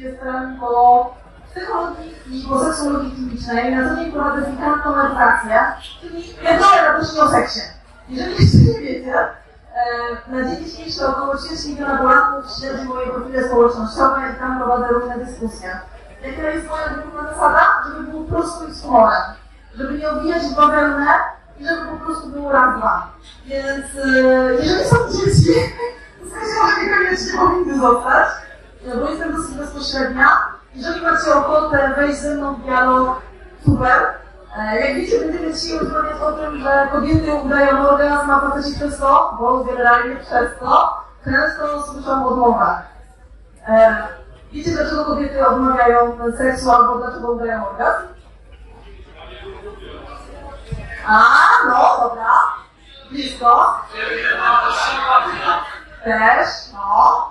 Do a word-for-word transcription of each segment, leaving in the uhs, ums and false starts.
jestem po psychologii i po seksologii klinicznej. Na co dzień prowadzę pikantną medytację, czyli pierdolę radośnie o seksie. Jeżeli jeszcze nie wiecie, na dzień dzisiejszy około trzydzieści miliona Polaków śledzi moje profile społecznościowe i tam prowadzę różne dyskusje. Jaka jest moja główna zasada? Żeby było prosto i z humorem. Żeby nie obijać w bawełnę i żeby po prostu było raz, dwa. Więc jeżeli są dzieci, to znaczy, że niekoniecznie powinny zostać, bo jestem dosyć bezpośrednia. Jeżeli macie ochotę wejść ze mną w dialog, super. Jak wiecie, będziemy dzisiaj rozmawiać o tym, że kobiety udają orgazm, a faceci przez to, bo generalnie przez to często słyszą odmowę. Wiecie, dlaczego kobiety odmawiają seksu albo dlaczego udają orgazm? A, no, dobra. Blisko. Też, no.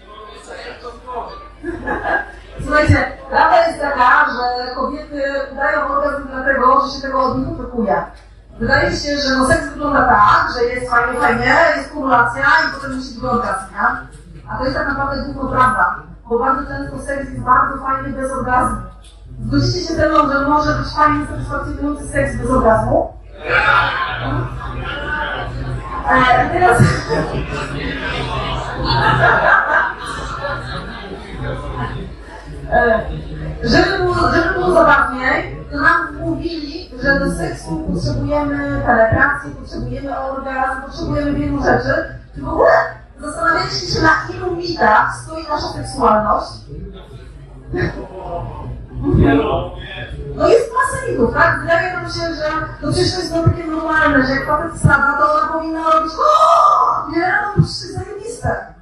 Słuchajcie, prawda jest taka, że kobiety udają orgazm dlatego, że się tego od nich oczekuje. Wydaje się, że no seks wygląda tak, że jest fajnie, fajnie, jest kumulacja i potem musi być orgazm, nie? A to jest tak naprawdę tylko prawda, bo bardzo często seks jest bardzo fajny bez orgazmu. Zgodzicie się ze mną, że może być fajny, satysfakcjonujący seks bez orgazmu? E, teraz... Żeby było, żeby było zabawniej, to nam mówili, że do seksu potrzebujemy penetracji, potrzebujemy orgazmu, potrzebujemy wielu rzeczy. Czy w ogóle zastanawialiście się, na ilu mitach stoi nasza seksualność? No jest masa mitów, tak? Wydaje nam się, że to przecież jest no takie normalne, że jak facet sprawdza, to ona powinna robić ooo, nie, no to jest zajebiste.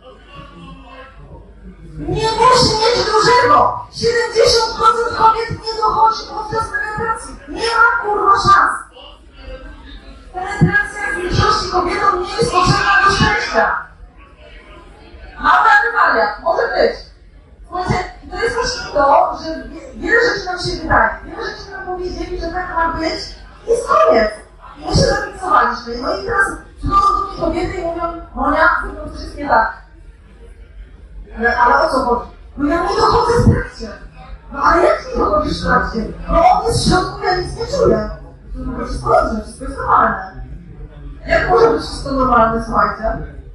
Nie musi mieć dużego! siedemdziesiąt procent kobiet nie dochodzi podczas penetracji. Nie ma kurwa szans. Penetracja w większości kobietom nie jest potrzebna do szczęścia. Mała anomalia, może być. Słuchajcie, to jest właśnie to, że wiele rzeczy nam się wydaje. Wiele rzeczy nam powiedzieli, że tak ma być i jest koniec. I my się zafiksowaliśmy. No i teraz przychodzą do mnie kobiety i mówią, Monia, to coś jest nie tak. Ale, ale o co chodzi? No ja nie dochodzę w trakcie. No ale jak nie dochodzisz w trakcie? No on jest w środku, ja nic nie czuję. To jest proste, wszystko jest normalne. Jak może być wszystko normalne, słuchajcie?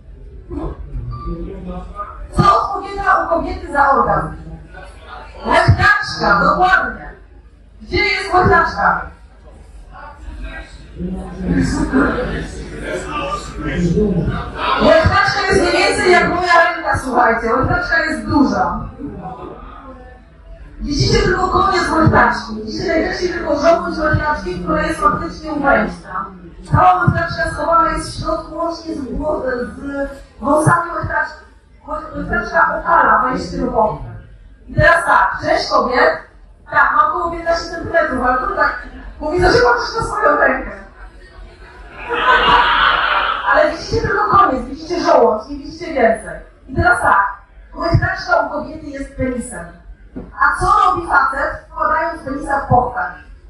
Co odpowiada u kobiety za orgazm? Łechtaczka, dokładnie. Gdzie jest łechtaczka? Łechtaczka jest mniej więcej jak moja ręka, słuchajcie. Łechtaczka jest duża. Widzicie tylko koniec łechtaczki. Widzicie najczęściej tylko żołądź łechtaczki, która jest faktycznie u wejścia. Cała łechtaczka schowana jest w środku łącznie z, z wąsami łechtaczki. Łechtaczka okala wejście do wody. I teraz tak, część kobiet, tak, mam około piętnaście centymetrów, ale to tak, bo widzę, że patrzysz na swoją rękę. Ale widzicie tylko koniec, widzicie żołądź, nie widzicie więcej. I teraz tak, łechtaczka u kobiety jest penisem. A co robi facet, wkładając penisa w pochwę?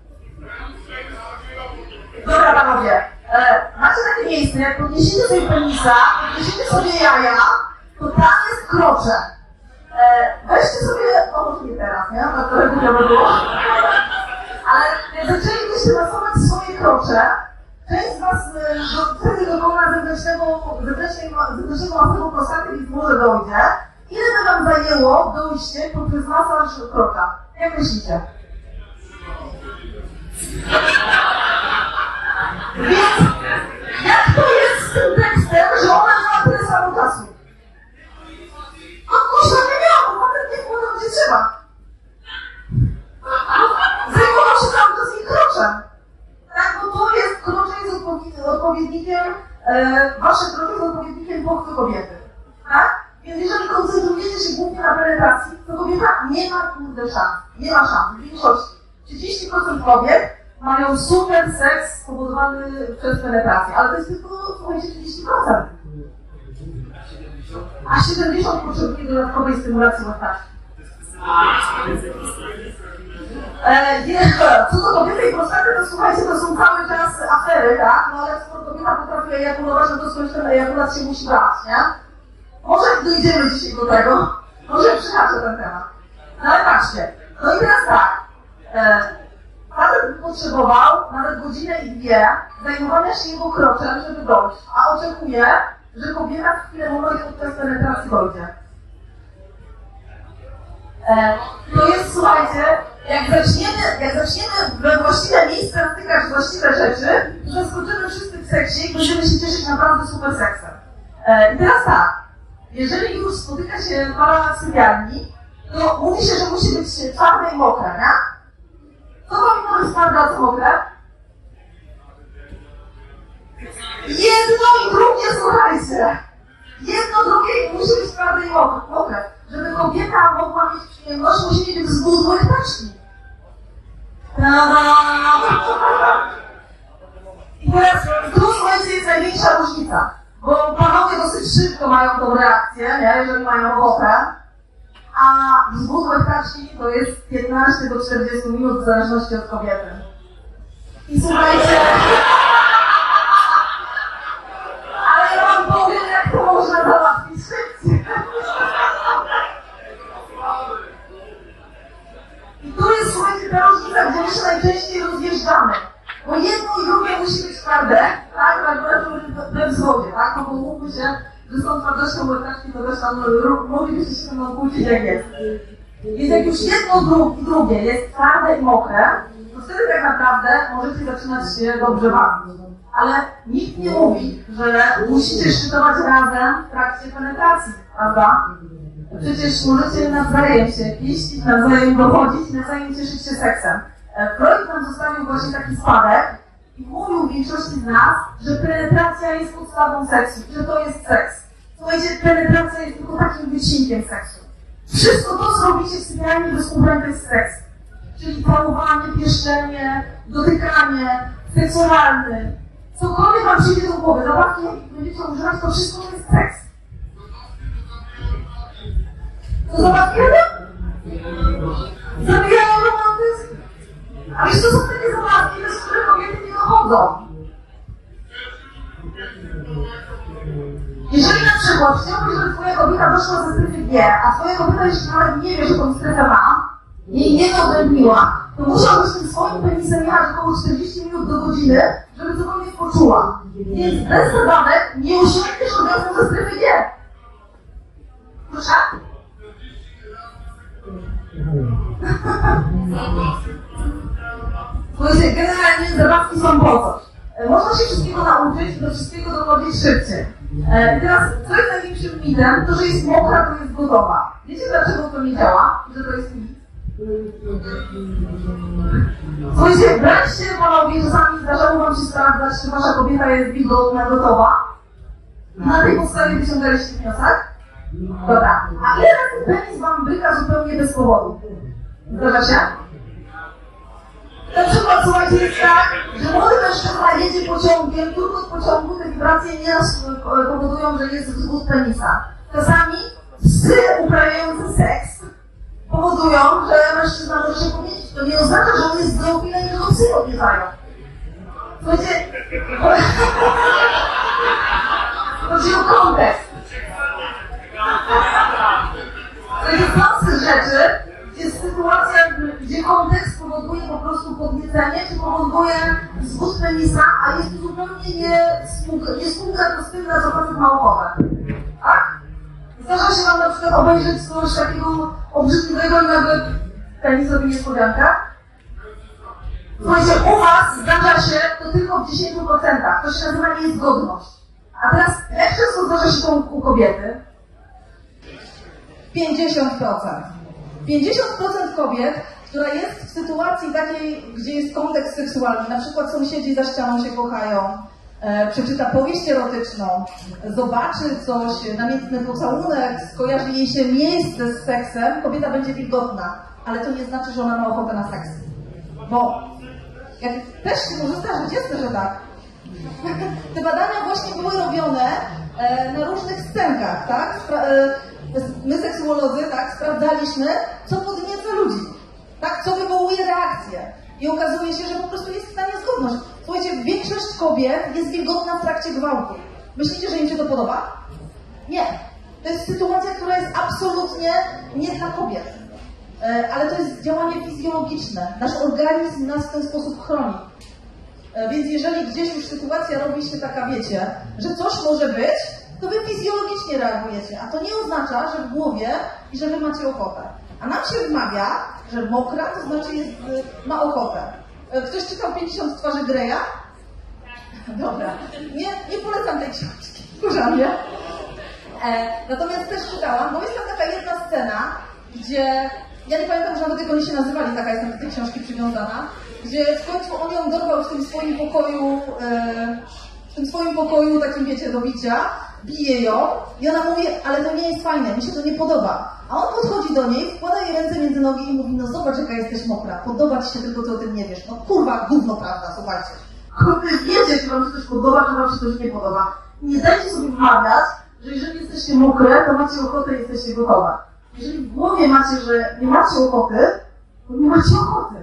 Dobra panowie, e, macie takie miejsce, jak podniesiecie sobie penisa, podniesiecie sobie jaja, to tam jest krocze. E, weźcie sobie, o może nie teraz, nie? Na to regularnie było. Ale jak zaczęlibyście masować swoje krocze, część z was do, wtedy dokona zewnętrznego, zewnętrznego, zewnętrznego masażu prostaty, więc może dojdzie. Ile by wam zajęło dojście poprzez masaż krocza? Jak myślicie? Więc jak to jest z tym tekstem, że ona miała tyle samo czasu? No kurwa nie miała, bo potem nie było tam gdzie trzeba. Zajmował się cały czas jej kroczem. Tak, bo to jest, krocze jest odpowiednikiem, e, wasze krocze jest odpowiednikiem pochwy kobiety. Tak? Więc jeżeli koncentrujecie się głównie na penetracji, to kobieta nie ma kurde szans. Nie ma szans. W większości. trzydzieści procent kobiet mają super seks spowodowany przez penetrację, ale to jest tylko, słuchajcie, trzydzieści procent. A siedemdziesiąt procent potrzebuje dodatkowej stymulacji łechtaczki. E, nie, co do kobiety i prostaty, to słuchajcie, to są cały czas afery, tak? No ale skoro kobieta potrafi ejakulować, no to skądś ten ejakulat się musi brać, nie? Może dojdziemy dzisiaj do tego, może przyhaczę ten temat. No ale patrzcie, no i teraz tak, e, facet potrzebował nawet godzinę i dwie zajmowania się jego kroczem, żeby dojść, a oczekuje, że kobieta w chwilę momentu podczas penetracji dojdzie. E, to jest, słuchajcie, jak zaczniemy, jak zaczniemy we właściwe miejsce natykać właściwe rzeczy, to zaskoczymy wszyscy w seksie i będziemy się cieszyć naprawdę super seksem. E, I teraz tak, jeżeli już spotyka się para w sypialni, to mówi się, że musi być twarde i mokre, nie? Co powinno być twarde, a co mokre? Jedno i drugie, słuchajcie! Jedno, drugie musi być twarde i mokre. Żeby kobieta mogła mieć przyjemność, musi mieć wzgód łechtaczki. I teraz tu, słuchajcie, jest największa różnica. Bo panowie dosyć szybko mają tą reakcję, nie? Jeżeli mają ochotę. A wzgód łechtaczki to jest piętnaście do czterdziestu minut w zależności od kobiety. I słuchajcie... Ale ja wam powiem, jak to można załatwić szybciej. I tu jest, słuchajcie, ta różnica, gdzie my się najczęściej rozjeżdżamy. Bo jedno i drugie musi być twarde, tak? Akurat we wzwodzie, tak? No bo mówi się, że z tą twardością łechtaczki to też tam moglibyście się tam kłócić, jak jest. Więc jak już jedno i drugie jest twarde i mokre, to wtedy tak naprawdę możecie zaczynać się dobrze bawić. Ale nikt nie mówi, że musicie szczytować razem w trakcie penetracji, prawda? Przecież możecie nawzajem się pieścić, nawzajem dochodzić, nawzajem cieszyć się seksem. Freud nam zostawił właśnie taki spadek i mówił większości z nas, że penetracja jest podstawą seksu, że to jest seks. Słuchajcie, penetracja jest tylko takim wycinkiem seksu. Wszystko to, co robicie w sypialni bez ubrań, to jest seks. Czyli całowanie, pieszczenie, dotykanie, seksualny. Cokolwiek wam przyjdzie do głowy, zabawki, jak będziecie używać, to wszystko to jest seks. To zabawki, zabijają romantyzm. A wiesz, to są takie zabawki, bez których kobiety nie dochodzą. Jeżeli na przykład chciałbyś, żeby twoja kobieta doszła ze strefy G, a twoja kobieta jeszcze nawet nie wie, że tą strefę ma, jej nie odrębniła, to musiałbyś tym swoim penisem jechać około czterdzieści minut do godziny, żeby cokolwiek poczuła. Więc bez zabawek nie osiągniesz orgazmu ze strefy G. Proszę? Słuchajcie, generalnie zabawki są po coś. Można się wszystkiego nauczyć i do wszystkiego dochodzić szybciej. I teraz, co jest największym mitem? To, że jest mokra, to jest gotowa. Wiecie, dlaczego to nie działa? Że to jest mit? Słuchajcie, wreszcie panowie, czasami zdarzało wam się sprawdzać, czy wasza kobieta jest wilgotna, gotowa. Na tej podstawie wyciągaliście wniosek? Dobra. A ile razy penis wam byka zupełnie bez powodu? Zdarza się? Na przykład, słuchajcie, jest tak, że młody mężczyzna jedzie pociągiem, tylko w pociągu te wibracje nieraz powodują, że jest wzgód penisa. Czasami psy uprawiające seks powodują, że mężczyzna może się powiedzieć. To nie oznacza, że on jest zoofilem i że go psy odwiedzają. Słuchajcie, chodzi o kontekst. To jest masy rzeczy, gdzie sytuacja, gdzie kontekst powoduje po prostu podniecenie, czy powoduje wzgód penisa, a jest to zupełnie nie spółka, nie spółka to z tym, na co facet ma ochotę. Tak? Zdarza się wam na przykład obejrzeć coś takiego obrzydliwego i nagle penis robi niespodziankę? Słuchajcie, u was zdarza się to tylko w dziesięciu procentach. To się nazywa niezgodność. A teraz, jak często zdarza się to u kobiety? pięćdziesiąt procent. pięćdziesiąt procent kobiet, która jest w sytuacji takiej, gdzie jest kontekst seksualny, na przykład sąsiedzi za ścianą się kochają, e, przeczyta powieść erotyczną, zobaczy coś, namiętny pocałunek, skojarzy jej się miejsce z seksem, kobieta będzie wilgotna, ale to nie znaczy, że ona ma ochotę na seks. Bo jak też się może zdarzyć, jest, że tak. Te badania właśnie były robione e, na różnych scenkach, tak? Spra e, My seksuolodzy, tak, sprawdzaliśmy, co podnieca ludzi, tak, co wywołuje reakcję. I okazuje się, że po prostu jest ta niezgodność. Słuchajcie, większość kobiet jest wilgotna w trakcie gwałtu. Myślicie, że im się to podoba? Nie. To jest sytuacja, która jest absolutnie nie dla kobiet. ale to jest działanie fizjologiczne. Nasz organizm nas w ten sposób chroni. Więc jeżeli gdzieś już sytuacja robi się taka, wiecie, że coś może być, to wy fizjologicznie reagujecie, a to nie oznacza, że w głowie i że wy macie ochotę. A nam się wmawia, że mokra to znaczy jest, ma ochotę. Ktoś czytał pięćdziesiąt twarzy Greya? Dobra, nie, nie polecam tej książki, żadnie. E, natomiast też czytałam, bo jest tam taka jedna scena, gdzie, ja nie pamiętam, że nawet jak oni się nazywali, taka jest do tej książki przywiązana, gdzie w końcu on ją dorwał w tym swoim pokoju, e, w tym swoim pokoju, takim wiecie, do bicia, bije ją i ona mówi, ale to nie jest fajne, mi się to nie podoba. A on podchodzi do niej, wkłada jej ręce między nogi i mówi, no zobacz, jaka jesteś mokra, podoba ci się, tylko ty o tym nie wiesz. No kurwa, gówno prawda, słuchajcie. Wy wiecie, czy wam się coś podoba, czy wam się coś nie podoba. Nie dajcie sobie wmawiać, że jeżeli jesteście mokre, to macie ochotę i jesteście gotowe. Jeżeli w głowie macie, że nie macie ochoty, to nie macie ochoty.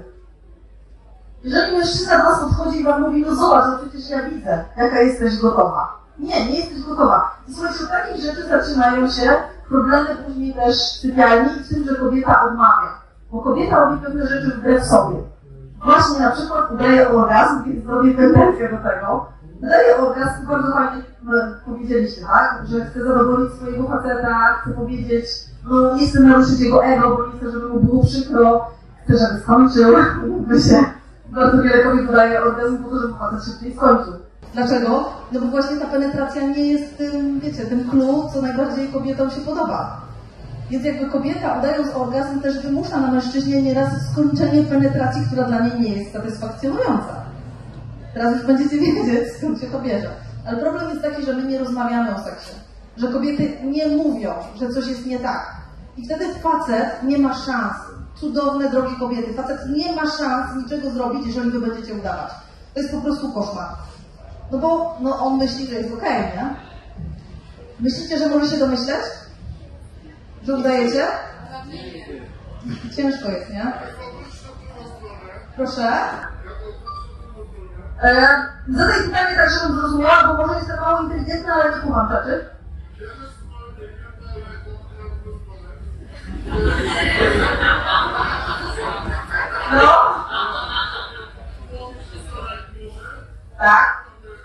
Jeżeli mężczyzna do was podchodzi i wam mówi, no zobacz, no przecież ja widzę, jaka jesteś gotowa. Nie, nie jesteś gotowa. I słuchajcie, od takich rzeczy zaczynają się problemy później też w sypialni i w tym, że kobieta odmawia. Bo kobieta robi pewne rzeczy wbrew sobie. Właśnie na przykład udaje orgazm, więc zrobię tendencję do tego. Udaje orgazm, bardzo fajnie no, powiedzieliście, tak? Że chce zadowolić swojego faceta, chce powiedzieć, no nie chcę naruszyć jego ego, bo nie chcę, żeby mu było przykro, chcę, żeby skończył, by się bardzo wiele kobiet udaje orgazm po to, żeby facet szybciej skończył. Dlaczego? No bo właśnie ta penetracja nie jest tym, wiecie, tym clue, co najbardziej kobietom się podoba. Więc jakby kobieta, udając orgazm, też wymusza na mężczyźnie nieraz skończenie penetracji, która dla niej nie jest satysfakcjonująca. Teraz już będziecie wiedzieć, skąd się to bierze. Ale problem jest taki, że my nie rozmawiamy o seksie. Że kobiety nie mówią, że coś jest nie tak. I wtedy facet nie ma szans. Cudowne, drogie kobiety. Facet nie ma szans niczego zrobić, jeżeli wy będziecie udawać. To jest po prostu koszmar. No bo no on myśli, że jest okej, okay, nie? Myślicie, że może się domyśleć? Że udajecie? Ciężko jest, nie? Proszę? E, zadaj pytanie tak, żebym zrozumiała, bo może jestem mało inteligentna, ale nie kumam rzeczy. No? Tak?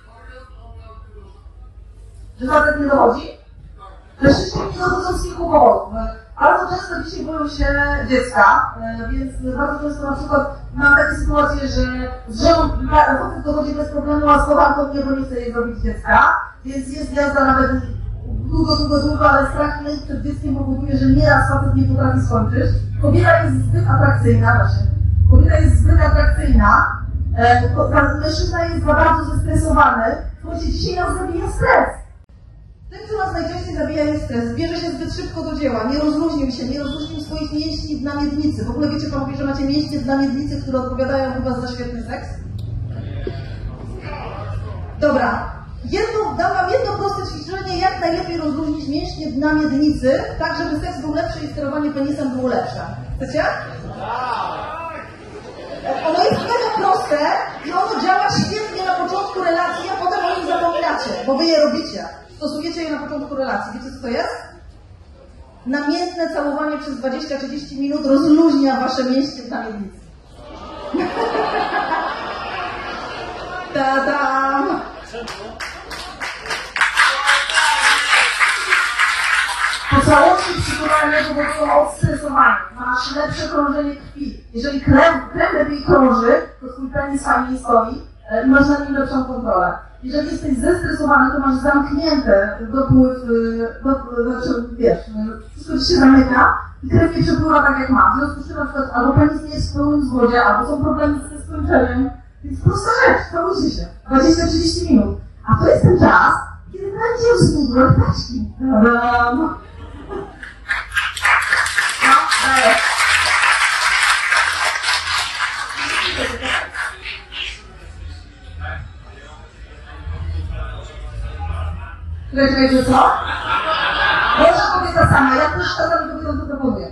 Że facet nie dochodzi? Te wszystkie nie dochodzą z kilku powodów. Bardzo często dzisiaj boją się dziecka, więc bardzo często na przykład mam takie sytuacje, że z żoną facet dochodzi bez problemu, a z kochanką nie, bo nie chce jej zrobić dziecka, więc jest jazda nawet długo, długo, długo, ale strach przed dzieckiem powoduje, że nieraz facet nie potrafi skończyć. Kobieta jest zbyt atrakcyjna, właśnie. Kobieta jest zbyt atrakcyjna, mężczyzna jest za bardzo zestresowany. Słuchajcie, dzisiaj nas zabija stres. Tym, co nas najczęściej zabija, jest stres. Bierze się zbyt szybko do dzieła, nie rozluźnił się, nie rozluźnił swoich mięśni dna miednicy. W ogóle wiecie panowie, że macie mięśnie dna miednicy, które odpowiadają chyba za świetny seks? Dobra. Jedno, dam wam jedno proste ćwiczenie, jak najlepiej rozluźnić mięśnie dna miednicy, tak żeby seks był lepszy i sterowanie penisem było lepsze. Chcecie? Ono jest mega proste i ono działa świetnie na początku relacji, a potem o nim zapominacie, bo wy je robicie. Stosujecie je na początku relacji. Wiecie, co to jest? Namiętne całowanie przez dwadzieścia do trzydziestu minut rozluźnia wasze mięśnie w namiętnicy. Ta-dam! Po całości przygotowanego do odstresowania masz lepsze krążenie krwi. Jeżeli krew, krew lepiej krąży, to twój penis fajniej stoi i masz na nim lepszą kontrolę. Jeżeli jesteś zestresowany, to masz zamknięte dopływ, do, znaczy, wiesz, wszystko ci się zamyka i krew nie przepływa tak jak ma. W związku z czym na przykład albo penis nie jest w pełnym zgodzie, albo są problemy ze skończeniem. Więc prosta rzecz, całujcie się. dwadzieścia do trzydziestu minut. A to jest ten czas, kiedy będzie wzmógł ortaczki. Tadam! No, daję. Czekaj, czekaj, że co? Może kobieta sama, ja też czasami kobietom to proponuję.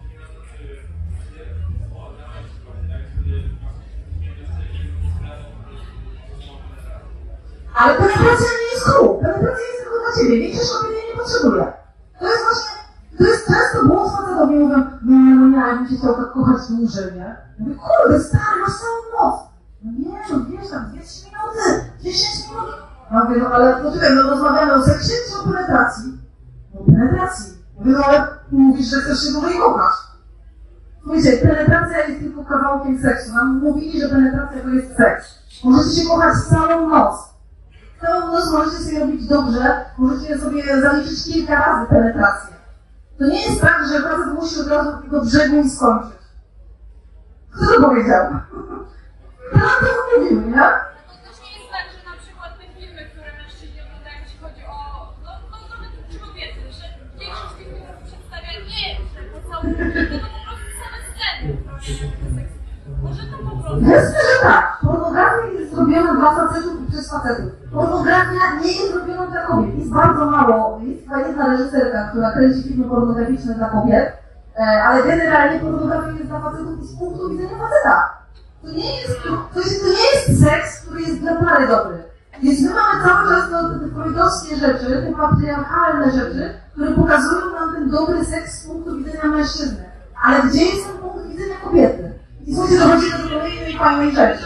Ale penetracja nie jest kół. Penetracja jest tylko dla ciebie. Większość kobiet jej nie potrzebuje. To jest właśnie, to jest często głos facetowi mówią, no no nie, ja bym się chciał tak kochać dłużej, nie? Ja mówię, kurde, stary, masz całą noc. No nie, no wiesz, tam dwie trzy minuty, dziesięć minut. Ja mówię, no ale poczekaj, no rozmawiamy o seksie czy o penetracji? O penetracji. Mówię, no ale mówisz, że chcesz się dłużej kochać. Słuchajcie, penetracja jest tylko kawałkiem seksu. Nam mówili, że penetracja to jest seks. Możecie się kochać całą noc. Całą noc możecie sobie robić dobrze, możecie sobie zaliczyć kilka razy penetrację. To nie jest tak, że facet musi od razu do tego brzegu i skończyć. Kto to powiedział? Kto nam to mówił, nie? To też nie jest tak, że na przykład te filmy, które mężczyźni oglądają, jeśli chodzi o, no, no nawet czy kobiety, że większość tych filmów przedstawia nie, że pocałunek, tylko po prostu same sceny, które może to po prostu. Jasne, że tak. Pornografia jest zrobiona dla facetów i przez facetów. Pornografia nie jest zrobiona dla kobiet. Jest bardzo mało. Jest chyba jedna reżyserka, która kręci filmy pornograficzne dla kobiet, ale generalnie pornografia jest dla facetów z punktu widzenia faceta. To nie jest, to jest, to nie jest seks, który jest dla pary dobry. Więc my mamy cały czas no, te freudowskie rzeczy, te patriarchalne rzeczy, które pokazują nam ten dobry seks z punktu widzenia mężczyzny. Ale gdzie jest ten punkt widzenia kobiety? I słuchajcie, dochodzi do kolejnej fajnej rzeczy.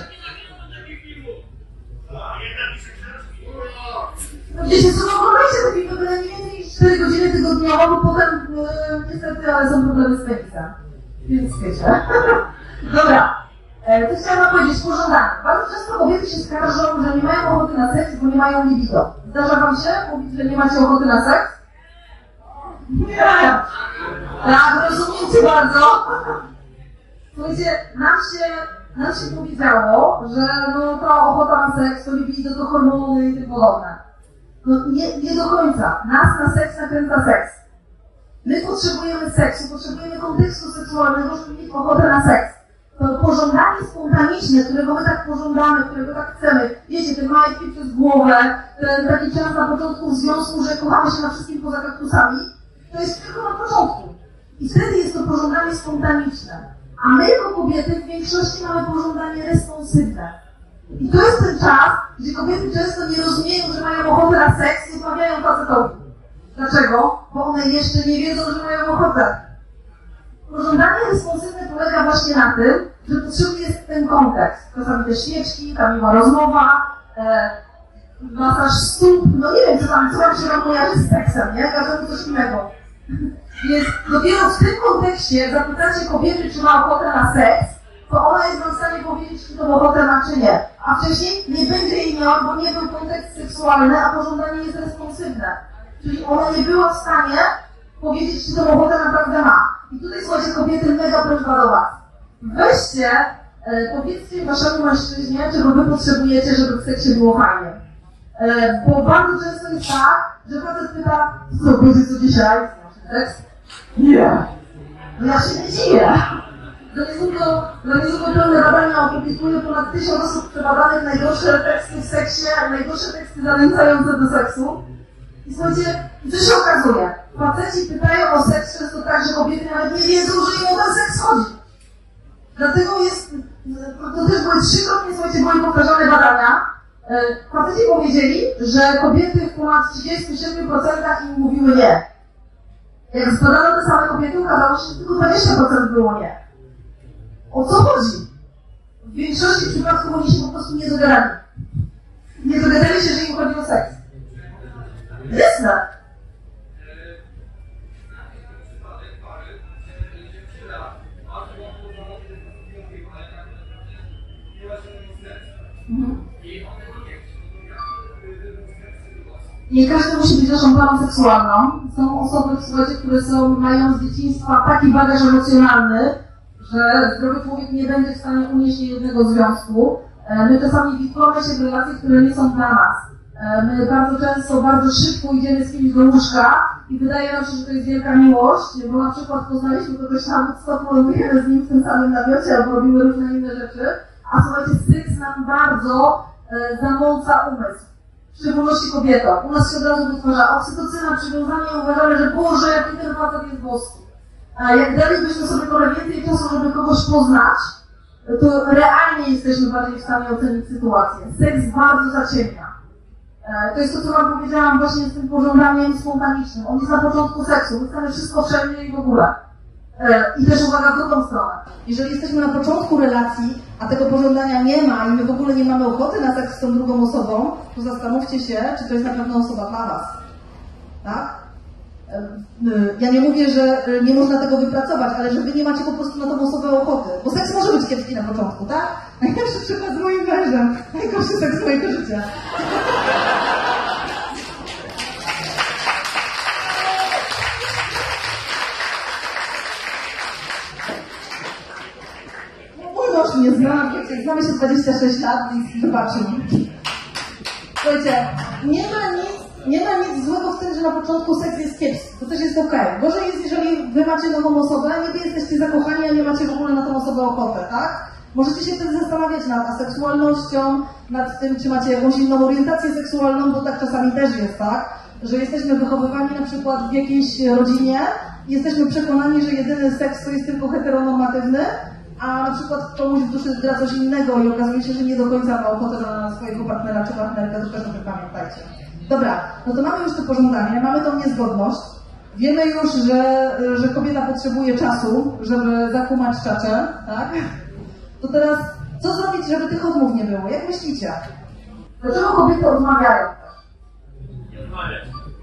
No wiecie, co, oglądajcie te filmy, byle nie więcej niż cztery godziny tygodniowo, bo potem e, niestety, ale są problemy z penisem. Więc wiecie. Dobra. E, to chciałam wam powiedzieć, pożądanie. Bardzo często kobiety się skarżą, że nie mają ochoty na seks, bo nie mają libido. Zdarza wam się mówić, że nie macie ochoty na seks? Nie. Tak, rozumiem cię bardzo. Słuchajcie, nam się, nam się powiedziało, że no ta ochota na seks, to libido, to hormony i tym podobne. No nie, nie do końca. Nas na seks nakręca seks. My potrzebujemy seksu, potrzebujemy kontekstu seksualnego, żeby mieć ochotę na seks. To pożądanie spontaniczne, którego my tak pożądamy, którego tak chcemy, wiecie, te majtki przez głowę, ten taki czas na początku w związku, że kochamy się na wszystkim poza kaktusami, to jest tylko na początku. I wtedy jest to pożądanie spontaniczne. A my jako kobiety w większości mamy pożądanie responsywne. I to jest ten czas, gdzie kobiety często nie rozumieją, że mają ochotę na seks i odmawiają facetowi. Dlaczego? Bo one jeszcze nie wiedzą, że mają ochotę. Pożądanie responsywne polega właśnie na tym, że potrzebny jest ten kontekst. Czasami te świeczki, ta miła rozmowa, e, masaż stóp, no nie wiem, co tam, co tam się nam kojarzy z seksem, nie? Każdemu coś innego. Więc dopiero w tym kontekście zapytacie kobiety, czy ma ochotę na seks, to ona jest wam w stanie powiedzieć, czy to ochotę ma, czy nie. A wcześniej nie będzie jej miała, bo nie był kontekst seksualny, a pożądanie jest responsywne. Czyli ona nie była w stanie powiedzieć, czy to ochotę naprawdę ma. I tutaj, słuchajcie, kobiety, mega prośba do was. Weźcie, e, powiedzcie waszemu mężczyźnie, czego wy potrzebujecie, żeby w seksie było fajnie. E, bo bardzo często jest tak, że facet pyta, co, będzie co dzisiaj? Seks? Nie. No ja się nie dziwię. Za niedługo, za niedługo pełne badania opublikują ponad tysiąc osób przebadanych najgorsze teksty w seksie, najgorsze teksty zachęcające do seksu. I słuchajcie, co się okazuje? Faceci pytają o seks często tak, że kobiety nawet nie wiedzą, że im o ten seks chodzi. Dlatego jest, to też były trzykrotnie, słuchajcie, były powtarzane badania. Faceci powiedzieli, że kobiety w ponad trzydziestu siedmiu procentach im mówiły nie. Jak zbadano te same kobiety, okazało się, że tylko dwadzieścia procent było nie. O co chodzi? W większości przypadków oni się po prostu nie dogadali. Nie dogadali się, że im chodzi o seks. Jasne. Mhm. Nie każdy musi być naszą parą seksualną. Są osoby, słuchajcie, które są, mają z dzieciństwa taki bagaż emocjonalny, że zdrowy człowiek nie będzie w stanie unieść jednego związku. My czasami wikłamy się w relacje, które nie są dla nas. My bardzo często, bardzo szybko idziemy z kimś do łóżka i wydaje nam się, że to jest wielka miłość, bo na przykład poznaliśmy kogoś na Woodstocku, polujemy z nim w tym samym namiocie albo robimy różne inne rzeczy, a słuchajcie, seks nam bardzo e, zamąca umysł. W szczególności kobietom. U nas się od razu wytwarza oksytocyna, przywiązanie, uważamy, że Boże, jaki ten facet jest boski. A jak dalibyśmy sobie trochę więcej czasu, żeby kogoś poznać, to realnie jesteśmy bardziej w stanie ocenić sytuację. Seks bardzo zaciemnia. To jest to, co wam powiedziałam właśnie z tym pożądaniem spontanicznym. On jest na początku seksu, my chcemy wszystko wszędzie i w ogóle. I też uwaga w drugą stronę. Jeżeli jesteśmy na początku relacji, a tego pożądania nie ma i my w ogóle nie mamy ochoty na seks z tą drugą osobą, to zastanówcie się, czy to jest na pewno osoba dla was. Tak? Ja nie mówię, że nie można tego wypracować, ale że wy nie macie po prostu na tą osobę ochoty. Bo seks może być kiepski na początku, tak? Najlepszy przykład z moim mężem. Najgorszy seks mojego życia. Mój mąż mnie zna, wiecie, znamy się dwadzieścia sześć lat i zobaczył. Słuchajcie, nie ma nic Nie ma nic złego w tym, że na początku seks jest kiepski. To też jest okej. Okay. Gorzej jest, jeżeli wy macie nową osobę, niby jesteście zakochani, a nie macie w ogóle na tą osobę ochotę, tak? Możecie się wtedy zastanawiać nad aseksualnością, nad tym, czy macie jakąś inną orientację seksualną, bo tak czasami też jest, tak? Że jesteśmy wychowywani na przykład w jakiejś rodzinie i jesteśmy przekonani, że jedyny seks to jest tylko heteronormatywny, a na przykład komuś w duszy gra coś innego i okazuje się, że nie do końca ma ochotę na swojego partnera czy partnerkę, to też o tym pamiętajcie. Dobra, no to mamy już to pożądanie, mamy tą niezgodność. Wiemy już, że, że kobieta potrzebuje czasu, żeby zakumać czacze, tak? To teraz, co zrobić, żeby tych odmów nie było? Jak myślicie? Dlaczego kobiety odmawiają? Rozmawiać.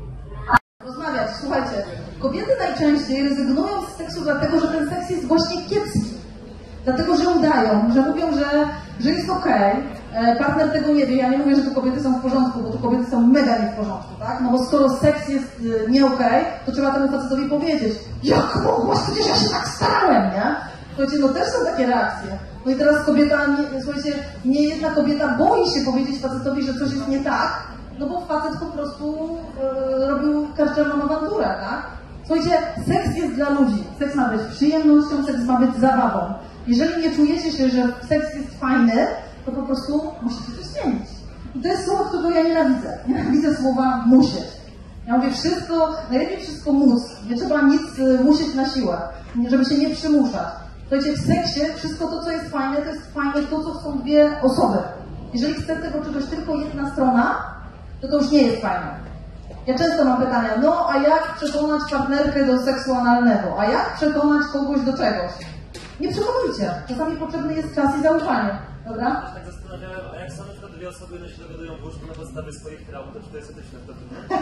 Rozmawiać, słuchajcie. Kobiety najczęściej rezygnują z seksu dlatego, że ten seks jest właśnie kiepski. Dlatego, że udają, że mówią, że, że jest okej. Okay. Partner tego nie wie. Ja nie mówię, że tu kobiety są w porządku, bo tu kobiety są mega nie w porządku, tak? No bo skoro seks jest nie okej, okay, to trzeba temu facetowi powiedzieć: jak mogłaś, przecież ja się tak starałem, nie? Słuchajcie, no też są takie reakcje. No i teraz kobieta, nie, słuchajcie, nie jedna kobieta boi się powiedzieć facetowi, że coś jest nie tak, no bo facet po prostu yy, robił karczemną awanturę, tak? Słuchajcie, seks jest dla ludzi. Seks ma być przyjemnością, seks ma być zabawą. Jeżeli nie czujecie się, że seks jest fajny, to po prostu musicie coś zmienić. I to jest słowo, którego ja nienawidzę. Nienawidzę słowa musieć. Ja mówię wszystko, najlepiej wszystko móc. Nie trzeba nic musieć na siłę, żeby się nie przymuszać. Słuchajcie, w seksie wszystko to, co jest fajne, to jest fajne to, co chcą dwie osoby. Jeżeli chce tego czegoś tylko jedna strona, to to już nie jest fajne. Ja często mam pytania, no a jak przekonać partnerkę do seksu analnego? A jak przekonać kogoś do czegoś? Nie przekonujcie. Czasami potrzebny jest czas i zaufanie. Dobra? Ja tak zastanawiałem, a jak same te dwie osoby one się dogadują w łóżku na podstawie swoich traum, to czy to jest etyczne wtedy,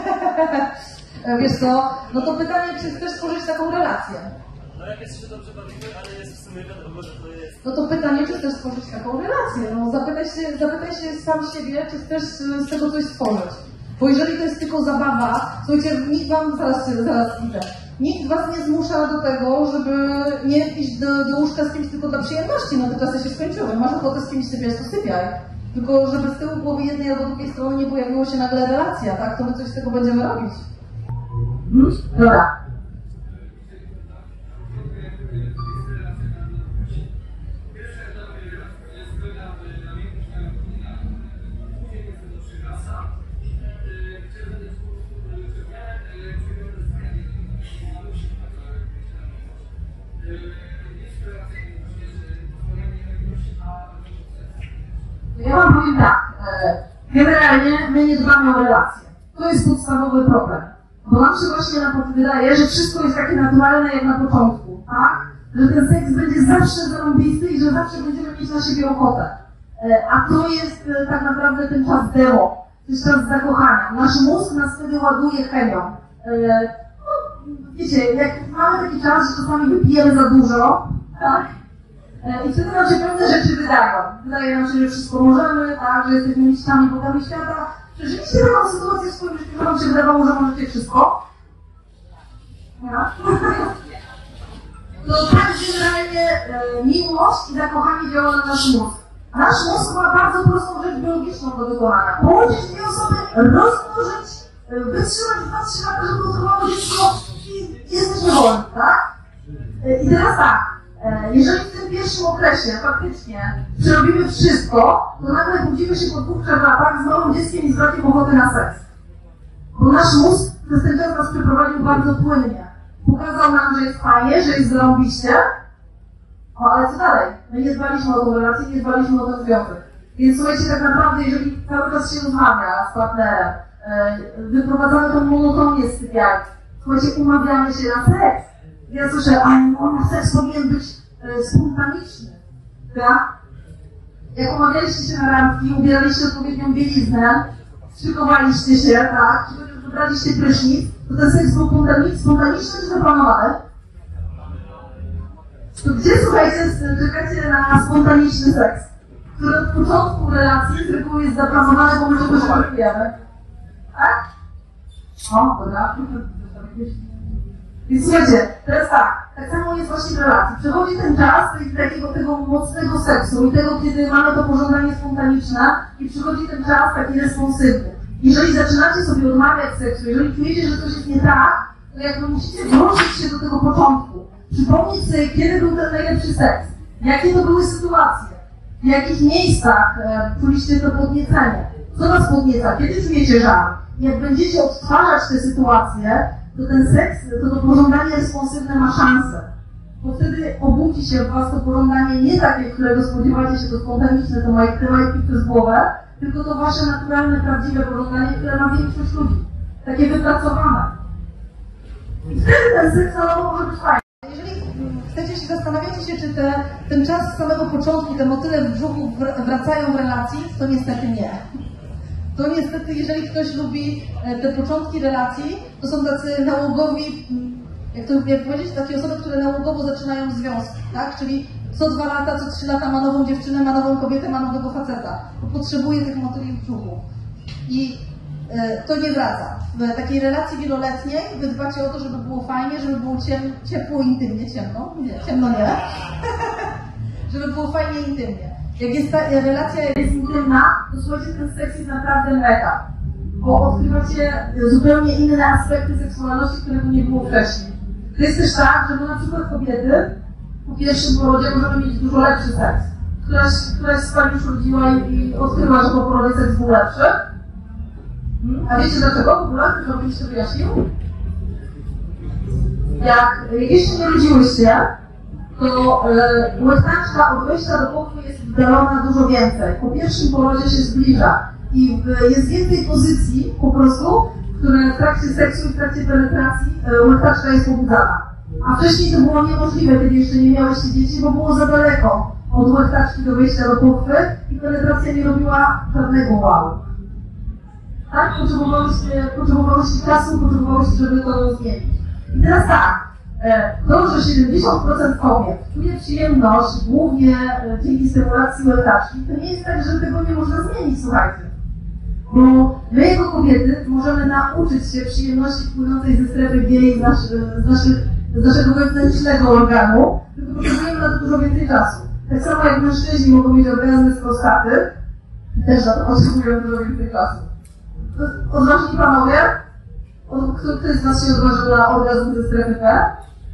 nie? Wiesz co, no to pytanie, czy chcesz stworzyć taką relację? No jak jest się dobrze bawimy, ale jest w sumie wiadomo, że to jest... No to pytanie, czy chcesz stworzyć taką relację? No zapytaj się, zapytaj się sam siebie, czy chcesz z tego coś stworzyć. Bo jeżeli to jest tylko zabawa, słuchajcie, nikt wam, zaraz, zaraz idę, nikt was nie zmusza do tego, żeby nie iść do, do łóżka z kimś tylko dla przyjemności, no te czasy się skończyły. Masz ochotę z kimś sypiać, to sypiaj. Tylko żeby z tyłu głowy jednej albo drugiej strony nie pojawiło się nagle relacja, tak? To my coś z tego będziemy robić. Hmm? Dobra. Ja wam powiem tak, generalnie my nie dbamy o relacje. To jest podstawowy problem. Bo nam się właśnie wydaje, że wszystko jest takie naturalne jak na początku, tak? Że ten seks będzie zawsze zarąbisty i że zawsze będziemy mieć na siebie ochotę. A to jest tak naprawdę ten czas demo, to jest czas zakochania. Nasz mózg nas wtedy ładuje chemią. No, wiecie, jak mamy taki czas, że czasami wypijemy za dużo, tak? I wtedy nam się pewne rzeczy wydają. Wydaje nam się, że wszystko możemy, tak, że jesteśmy mistrzami bogami świata. Przeżyliście taką sytuację w swoim życiu, że wam się wydawało, że możecie wszystko? Ja? To tak generalnie e, miłość i zakochanie działa na nasz mózg. Nasz mózg ma bardzo prostą rzecz biologiczną do wykonania. Połączyć dwie osoby, rozmnożyć, e, wytrzymać dwa trzy lata, żeby utrwało dziecko i jesteśmy wolni, tak? E, I teraz tak. Jeżeli w tym pierwszym okresie faktycznie przerobimy wszystko, to nagle budzimy się po dwóch, trzech latach z nowym dzieckiem i z brakiem ochoty na seks. Bo nasz mózg przez ten czas nas przeprowadził bardzo płynnie. Pokazał nam, że jest fajnie, że jest zarąbiście. O, ale co dalej? My nie dbaliśmy o tą relację, nie dbaliśmy o ten związek. Więc słuchajcie, tak naprawdę, jeżeli cały czas się rozmawia z partnerem, wyprowadzamy tą monotonię z sypialni, słuchajcie, umawiamy się na seks. Ja słyszę, a seks powinien być spontaniczny, tak? Jak umawialiście się na randki, ubieraliście odpowiednią bieliznę, szykowaliście się, tak? Czy wybraliście prysznic, to ten seks był spontaniczny czy zaplanowany? To gdzie, słuchajcie, czekacie na spontaniczny seks, który od początku relacji z reguły jest zaplanowany, bo my czegoś oczekujemy? Tak? O, dobra. Więc słuchajcie, teraz tak, tak samo jest właśnie w relacji. Przechodzi ten czas takiego tego mocnego seksu i tego, kiedy mamy to pożądanie spontaniczne i przychodzi ten czas taki responsywny. Jeżeli zaczynacie sobie odmawiać seksu, jeżeli czujecie, że coś jest nie tak, to jakby musicie wrócić się do tego początku. Przypomnieć sobie, kiedy był ten najlepszy seks, jakie to były sytuacje, w jakich miejscach e, czuliście to podniecenie, co was podnieca, kiedy czujecie żal. Jak będziecie odtwarzać te sytuacje, to ten seks, to, to pożądanie responsywne ma szansę. Bo wtedy obudzi się w was to pożądanie nie takie, którego spodziewacie się, to spontaniczne, to majtki przez głowę, tylko to wasze naturalne, prawdziwe pożądanie, które ma większość ludzi. Takie wypracowane. I wtedy ten seks na nowo może być fajny. Jeżeli chcecie się, zastanawiacie się, czy te, ten czas z samego początku, te motyle w brzuchu wracają w relacji, to niestety nie. To niestety, jeżeli ktoś lubi te początki relacji, to są tacy nałogowi, jak to jak powiedzieć, takie osoby, które nałogowo zaczynają związki, tak? Czyli co dwa lata, co trzy lata ma nową dziewczynę, ma nową kobietę, ma nowego faceta. Potrzebuje tych motyli w brzuchu. I e, to nie wraca. W takiej relacji wieloletniej wy dbacie o to, żeby było fajnie, żeby było ciem, ciepło, intymnie, ciemno, nie, ciemno nie, żeby było fajnie, intymnie. Jak jest ta relacja jest intymna, to słuchajcie, ten seks jest naprawdę mega. Bo odkrywacie zupełnie inne aspekty seksualności, którego nie było wcześniej. To jest też tak, że my na przykład kobiety po pierwszym porodzie możemy mieć dużo lepszy seks. Któraś, któraś z pani już rodziła i, i odkryła, że po porodzie seks był lepszy. Hmm? A wiecie dlaczego w ogóle? Ktoś wam to wyjaśnił? Jak jeszcze nie rodziłyście, to e, łechtaczka od wejścia do pochwy jest wdalona dużo więcej. Po pierwszym porodzie się zbliża i w, jest więcej pozycji po prostu, które w trakcie seksu i w trakcie penetracji e, łechtaczka jest pobudzana. A wcześniej to było niemożliwe, kiedy jeszcze nie miałyście dzieci, bo było za daleko od łechtaczki do wejścia do pochwy i penetracja nie robiła żadnego wow. Tak? Potrzebowałyście, potrzebowałyście czasu, potrzebowałyście, żeby to zmienić. I teraz tak. To, że siedemdziesiąt procent kobiet czuje przyjemność głównie dzięki stymulacji łechtaczki, to nie jest tak, że tego nie można zmienić, słuchajcie. Bo my jako kobiety możemy nauczyć się przyjemności płynącej ze strefy G i z, nasz, z, naszych, z naszego wewnętrznego organu, tylko potrzebujemy na to dużo więcej czasu. Tak samo jak mężczyźni mogą mieć orgazmy z prostaty, też na to potrzebują dużo więcej czasu. Odważni panowie? Kto, ktoś z nas się odważył na orgazm ze strefy P?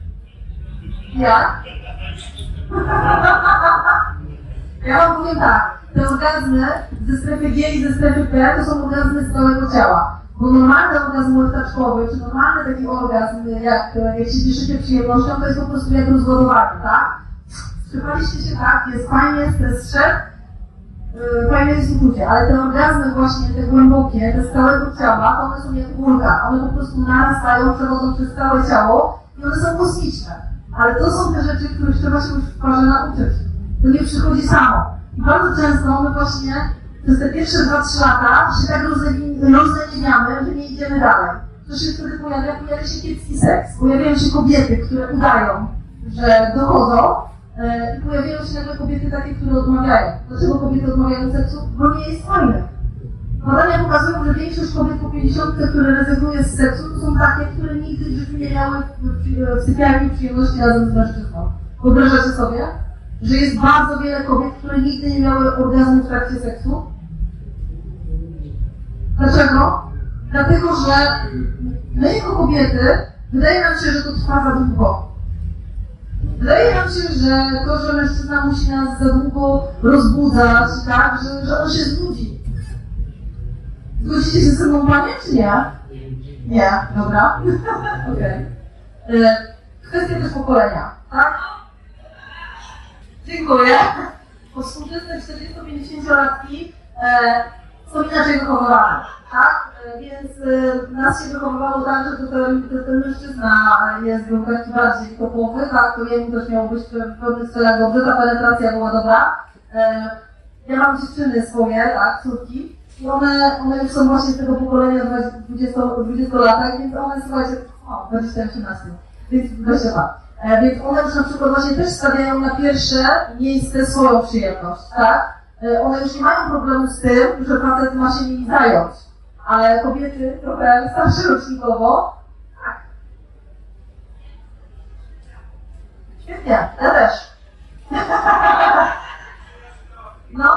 Jak? Ja wam powiem tak, te orgazmy ze strefy G i ze strefy P to są orgazmy z całego ciała. Bo normalny orgazm łechtaczkowy, czy normalny taki orgazm, jak, jak się cieszycie przyjemnością, to jest po prostu jak rozładowanie, tak? Strzepaliście się tak, jest fajnie, stres szedł, yy, fajne jest uczucie, ale te orgazmy właśnie, te głębokie, te z całego ciała, one są jak górka, one po prostu narastają, przechodzą przez całe ciało i one są kosmiczne. Ale to są te rzeczy, których trzeba się już w parze nauczyć. To nie przychodzi samo. I bardzo często my właśnie przez te pierwsze dwa trzy lata się tak rozleniwiamy, że nie idziemy dalej. Co się wtedy pojawia? Pojawia się kiepski seks. Pojawiają się kobiety, które udają, że dochodzą. I pojawiają się nagle kobiety takie, które odmawiają. Dlaczego kobiety odmawiają seksu? Bo nie jest fajny. Badania pokazują, że większość kobiet po pięćdziesiątce, które rezygnuje z seksu, to są takie, które nigdy w życiu nie miały w sypialni przyjemności razem z mężczyzną. Wyobrażacie sobie, że jest bardzo wiele kobiet, które nigdy nie miały orgazmu w trakcie seksu? Dlaczego? Dlatego, że my jako kobiety, wydaje nam się, że to trwa za długo. Wydaje nam się, że to, że mężczyzna musi nas za długo rozbudzać, tak, że, że on się znudzi. Zgodzicie się ze mną, panie, czy nie? Nie, dobra. Okej. Okay. Kwestia też pokolenia, tak? Dziękuję. bo współczesne czterdziesto-pięćdziesięciolatki e, są inaczej wychowywane, tak? E, więc e, nas się wychowywało tak, że to ten, to ten mężczyzna jest był taki bardziej topowy, tak? To jemu też miało być w pewnych celach dobrze, ta penetracja była dobra. E, ja mam dziewczyny swoje, tak, córki, i one, one już są właśnie z tego pokolenia dwudziestolatek, więc one, słuchajcie, o, dwadzieścia osiemnaście, więc dwadzieścia dwa. E, więc one już na przykład właśnie też stawiają na pierwsze miejsce swoją przyjemność, tak? E, one już nie mają problemu z tym, że facet ma się nimi zająć, ale kobiety trochę starsze rocznikowo, tak. Świetnie, ja też. No.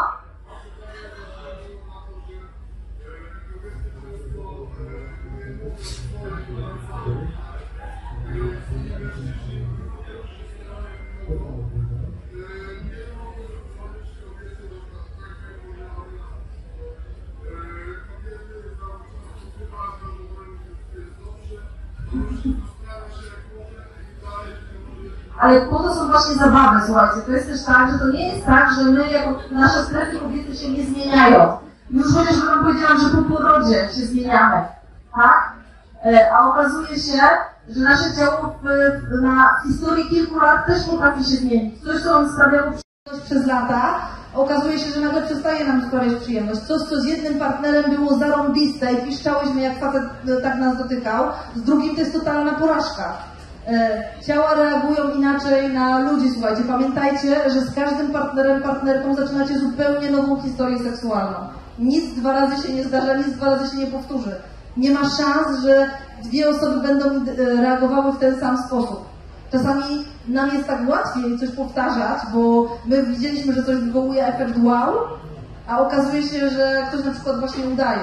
Ale po to są właśnie zabawy, słuchajcie. To jest też tak, że to nie jest tak, że my jako nasze strefy kobiety się nie zmieniają. Już chociażby wam powiedziałam, że po porodzie się zmieniamy, tak? E, a okazuje się, że nasze ciało w, w, na historii kilku lat też potrafi się zmienić. Coś, co nam sprawiało przyjemność przez lata, okazuje się, że nagle przestaje nam sprawiać przyjemność. Coś, co z jednym partnerem było zarąbiste i piszczałyśmy, jak facet tak nas dotykał, z drugim to jest totalna porażka. Ciała reagują inaczej na ludzi, słuchajcie. Pamiętajcie, że z każdym partnerem, partnerką zaczynacie zupełnie nową historię seksualną. Nic dwa razy się nie zdarza, nic dwa razy się nie powtórzy. Nie ma szans, że dwie osoby będą reagowały w ten sam sposób. Czasami nam jest tak łatwiej coś powtarzać, bo my widzieliśmy, że coś wywołuje efekt wow, a okazuje się, że ktoś na przykład właśnie udaje.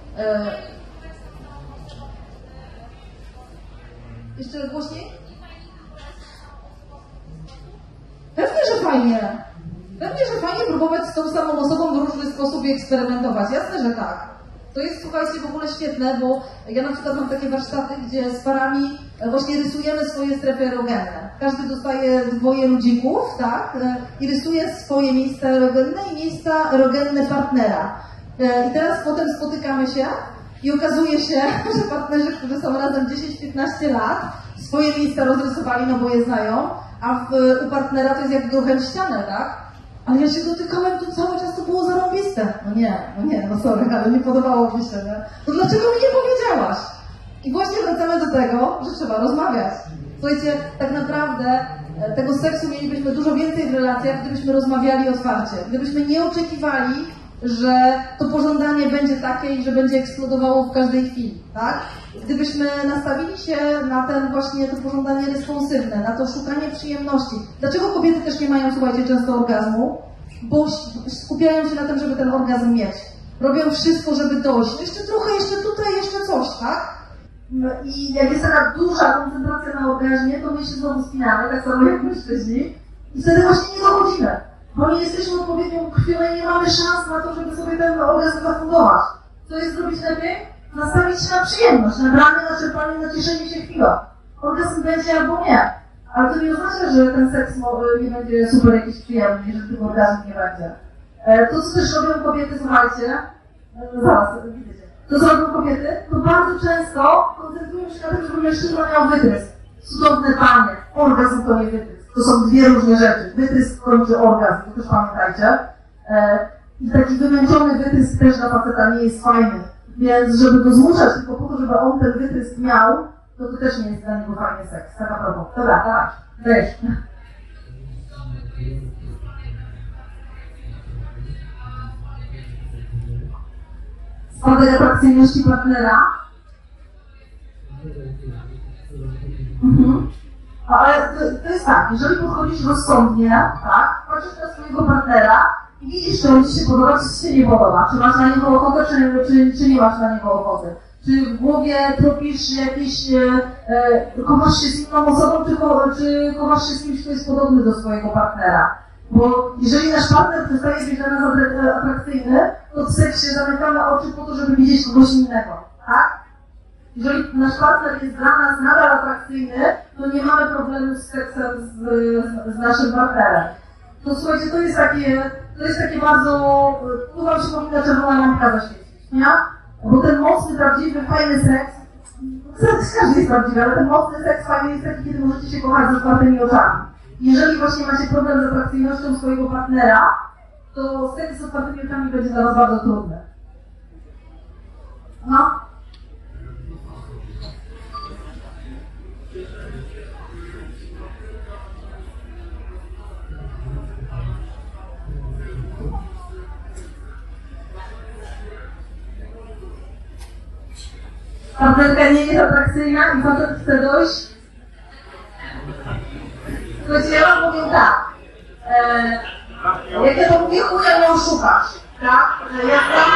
Jeszcze głośniej? Pewnie, że fajnie. Pewnie, że fajnie próbować z tą samą osobą w różny sposób i eksperymentować. Jasne, że tak. To jest, słuchajcie, w ogóle świetne, bo ja na przykład mam takie warsztaty, gdzie z parami właśnie rysujemy swoje strefy erogenne. Każdy dostaje dwoje ludzików, tak? I rysuje swoje miejsca erogenne i miejsca erogenne partnera. I teraz potem spotykamy się i okazuje się, że partnerzy, którzy są razem dziesięć piętnaście lat, swoje miejsca rozrysowali, no bo je znają, a w, u partnera to jest jak grochem ścianę, tak? Ale ja się dotykałem, to cały czas to było zarąbiste. No nie, no nie, no sorry, ale nie podobało mi się, nie? To dlaczego mi nie powiedziałaś? I właśnie wracamy do tego, że trzeba rozmawiać. Słuchajcie, tak naprawdę tego seksu mielibyśmy dużo więcej w relacjach, gdybyśmy rozmawiali otwarcie. Gdybyśmy nie oczekiwali, że to pożądanie będzie takie i że będzie eksplodowało w każdej chwili, tak? Gdybyśmy nastawili się na ten właśnie to pożądanie responsywne, na to szukanie przyjemności. Dlaczego kobiety też nie mają, słuchajcie, często orgazmu? Bo skupiają się na tym, żeby ten orgazm mieć. Robią wszystko, żeby dojść. Jeszcze trochę, jeszcze tutaj, jeszcze coś, tak? I jak jest taka duża koncentracja na orgazmie, to my się znowu spinamy, tak samo jak mężczyźni. I wtedy właśnie nie dochodzimy. Bo nie jesteśmy odpowiednią krwią i nie mamy szans na to, żeby sobie ten orgazm zafundować. Co jest zrobić lepiej? Nastawić się na przyjemność, na branie, na czerpanie, na cieszenie się chwilą. Orgazm będzie albo nie. Ale to nie oznacza, że ten seks nie będzie super jakiś przyjemny, że tego orgazmu nie będzie. To, co też robią kobiety, słuchajcie, zaraz, widzicie, to, co robią kobiety, to bardzo często koncentrują się na tym, żeby mężczyzna miał wytrysk. Cudowne panie, orgazm to nie wytrysk. To są dwie różne rzeczy. Wytrysk kończy orgazm, to też pamiętajcie. I taki wymęczony wytrysk też dla faceta nie jest fajny. Więc żeby go zmuszać tylko po to, żeby on ten wytrysk miał, to to też nie jest dla niego fajny seks. Tak naprawdę. Dobra, tak. Weź. Spadek atrakcyjności partnera. Mhm. Ale to, to jest tak, jeżeli podchodzisz rozsądnie, tak, patrzysz na swojego partnera i widzisz, czy on ci się podoba, czy ci się nie podoba, czy masz na niego ochotę, czy, czy, czy nie masz na niego ochoty. Czy w głowie tropisz jakieś, e, e, kochasz się z inną osobą, czy, ko, czy kochasz się z kimś, kto jest podobny do swojego partnera. Bo jeżeli nasz partner przestaje być dla nas atrakcyjny, to w seksie zamykamy oczy po to, żeby widzieć kogoś innego, tak? Jeżeli nasz partner jest dla nas nadal atrakcyjny, to nie mamy problemu z seksem z, z, z naszym partnerem. to słuchajcie, to jest takie, to jest takie bardzo, tu wam się powinna czerwona lampka zaświecić, nie? Bo ten mocny, prawdziwy, fajny seks, każdy jest prawdziwy, ale ten mocny seks fajny jest taki, kiedy możecie się kochać z otwartymi oczami. Jeżeli właśnie macie problem z atrakcyjnością swojego partnera, to seks z otwartymi oczami będzie dla was bardzo trudny. No. Partnerka nie jest atrakcyjna i facet chce dojść. Słuchajcie, ja wam powiem tak. E, jak ja to mówię, chuja nie oszukasz. Tak? E, ja znam...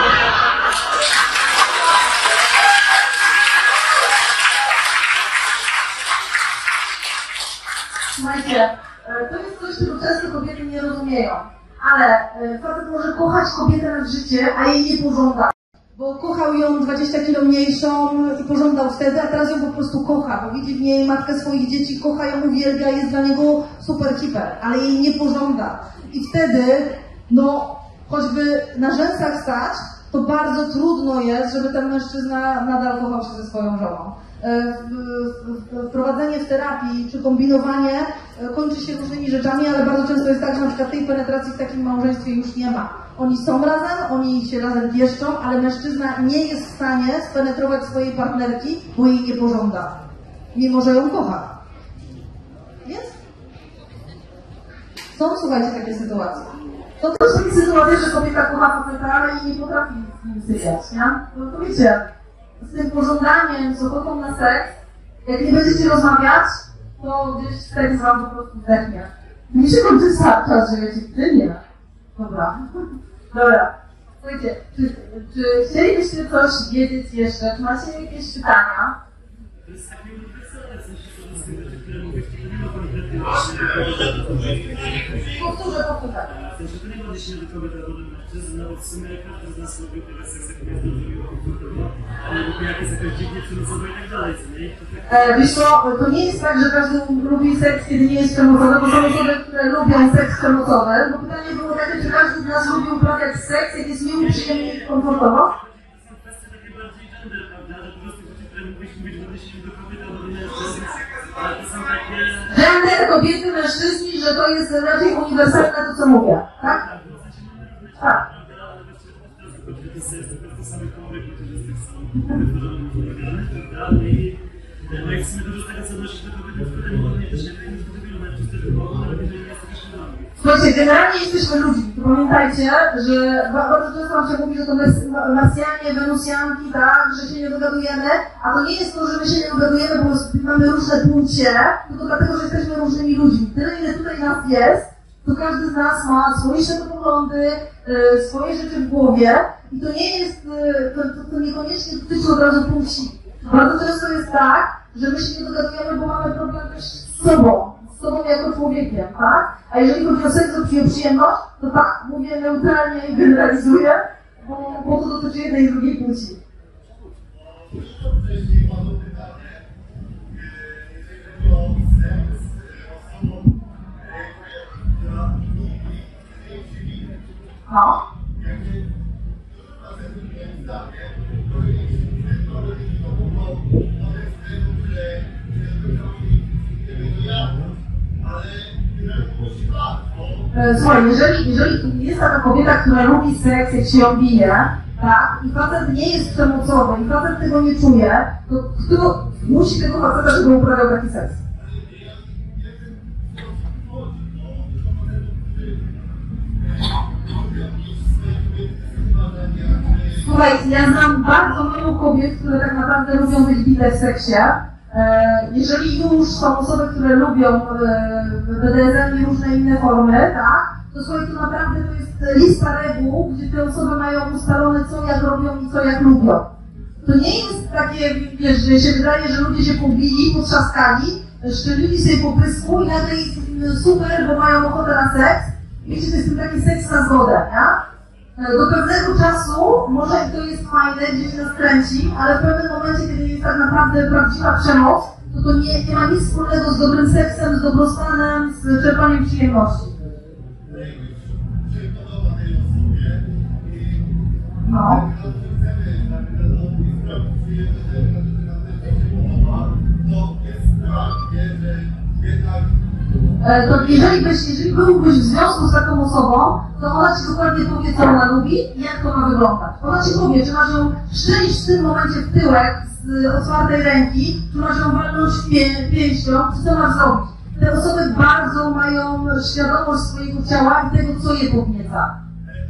Słuchajcie, e, to jest coś, czego często kobiety nie rozumieją. Ale e, facet może kochać kobietę na życie, a jej nie pożąda. Bo kochał ją dwadzieścia kilo mniejszą i pożądał wtedy, a teraz ją po prostu kocha, bo widzi w niej matkę swoich dzieci, kocha ją, uwielbia, jest dla niego super hiper, ale jej nie pożąda. I wtedy, no, choćby na rzęsach stać, to bardzo trudno jest, żeby ten mężczyzna nadal kochał się ze swoją żoną. Wprowadzenie w terapii czy kombinowanie kończy się różnymi rzeczami, ale bardzo często jest tak, że na przykład tej penetracji w takim małżeństwie już nie ma. Oni są razem, oni się razem wieszczą, ale mężczyzna nie jest w stanie spenetrować swojej partnerki, bo jej nie pożąda, mimo że ją kocha. Więc są, słuchajcie, takie sytuacje. To też takie sytuacje, że kobieta kocha faceta, ale i nie potrafi z nim sypiać, nie? No to wiecie, z tym pożądaniem, z ochotą na seks, jak nie będziecie rozmawiać, to gdzieś seks wam po prostu zdechnie. Mi się kończy czas, że wiecie, ty nie. Dobra. Dobra. Słuchajcie, czy, czy chcielibyście coś wiedzieć jeszcze? Czy macie jakieś pytania? To jest takie uniwersalne, w sensie to z tych rzeczy, które mówię, to nie ma konkretnie. Powtórzę, powtórzę. W sensie to nie ma odniesienia do kobiety, albo do mężczyzn, no bo w sumie każdy z nas lubi tego seksu, jak jest dużo komfortowo, ale jak jest jakaś dziwnie przymusowa i tak dalej, co nie? E, wiesz co, to nie jest tak, że każdy lubi seks, kiedy nie jest przemocowy, bo są osoby, które lubią seks przemocowy, bo pytanie było takie, czy każdy z nas lubi uprawiać seks, jak jest miło, przyjemnie i komfortowo? To są kwestie takie bardziej gender, prawda, że po prostu rzeczy, które mógłbyś mówić w odniesieniu do kobiety albo do mężczyzn, ale to są takie... Gender, kobiety, mężczyźni, że to jest raczej uniwersalne to, co mówię, tak? Tak. To jest same komory, które z tych samych wytworzonych, prawda? I no i w sumie dużo z tego, co nosisz do kobiety, wtedy mogą nie też nie wiem, że do wielu mężczyzn też mogą, nawet jeżeli nie jest to świadomy. Słuchajcie, generalnie jesteśmy ludźmi. Pamiętajcie, że bardzo często nam się mówi, że to Marsjanie, Wenusjanki, tak, że się nie dogadujemy, a to nie jest to, że my się nie dogadujemy, bo mamy różne płcie, tylko dlatego, że jesteśmy różnymi ludźmi. Tyle, ile tutaj nas jest, to każdy z nas ma swoje światopoglądy, swoje rzeczy w głowie i to nie jest, to, to, to niekoniecznie dotyczy od razu płci. Bardzo często jest tak, że my się nie dogadujemy, bo mamy problem też z sobą, z sobą jako człowiekiem, tak? A jeżeli chodzi o seks, o przyjemność, to tak, mówię neutralnie i generalizuję, bo, bo to dotyczy jednej i drugiej płci. No. Słuchaj, jeżeli, jeżeli jest taka kobieta, która lubi seks, jak się ją bije, tak, i facet nie jest przemocowy, i facet tego nie czuje, to kto musi tego faceta, żeby uprawiał taki seks? Słuchaj, ja znam bardzo mało kobiet, które tak naprawdę lubią być bite w seksie. Jeżeli już są osoby, które lubią B D S M i różne inne formy, tak, to słuchaj, to naprawdę to jest lista reguł, gdzie te osoby mają ustalone, co jak robią i co jak lubią. To nie jest takie, wiesz, że się wydaje, że ludzie się pobili, potrzaskali, szczelili sobie po prysku i nagle jest super, bo mają ochotę na seks. Wiecie, to jest taki seks na zgodę, nie? Do pewnego czasu, może to jest fajne, gdzieś nas kręci, ale w pewnym momencie, kiedy jest tak naprawdę prawdziwa przemoc, to to nie, nie ma nic wspólnego z dobrym seksem, z dobrostanem, z czerpaniem przyjemności. No. To jeżeli, byś, jeżeli byłbyś w związku z taką osobą, to ona ci dokładnie powie, co ona lubi i jak to ma wyglądać. Ona ci powie, czy masz ją strzelić w tym momencie w tyłek z otwartej ręki, czy masz ją walnąć pię pięścią, czy co masz zrobić. Te osoby bardzo mają świadomość swojego ciała i tego, co je podnieca.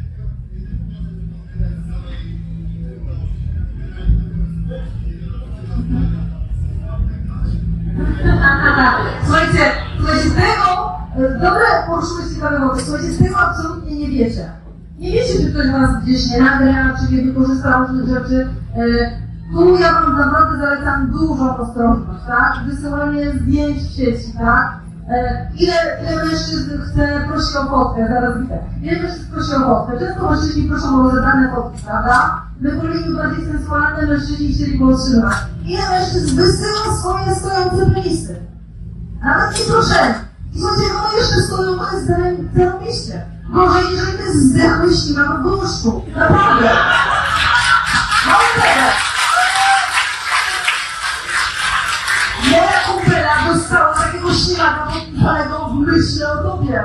Słuchajcie, słuchajcie, z tego, dobre poruszyłeś ciekawe wody, słuchajcie, z tego absolutnie nie wiecie. Nie wiecie, czy ktoś was gdzieś nie nagra, czy nie wykorzysta różnych rzeczy. Tu ja wam naprawdę zalecam dużą ostrożność, tak? Wysyłanie zdjęć w sieci, tak? Ile, ile mężczyzn chce, prosi o fotkę, zaraz widzę. Ile mężczyzn prosi o fotkę? Często mężczyźni proszą o rozebrane fotki, prawda? My wolimy bardziej sensualne, mężczyźni chcieli go otrzymać. Ile mężczyzn wysyła swoje stojące penisy? Nawet nie proszeni. I słuchajcie, one jeszcze stoją, to jest zarobiście. Gorzej, jeżeli to jest zdechły ślimak w łóżku. Naprawdę. Mało tego. Moja kumpela dostała takiego ślimaka podpisanego w myśli o tobie.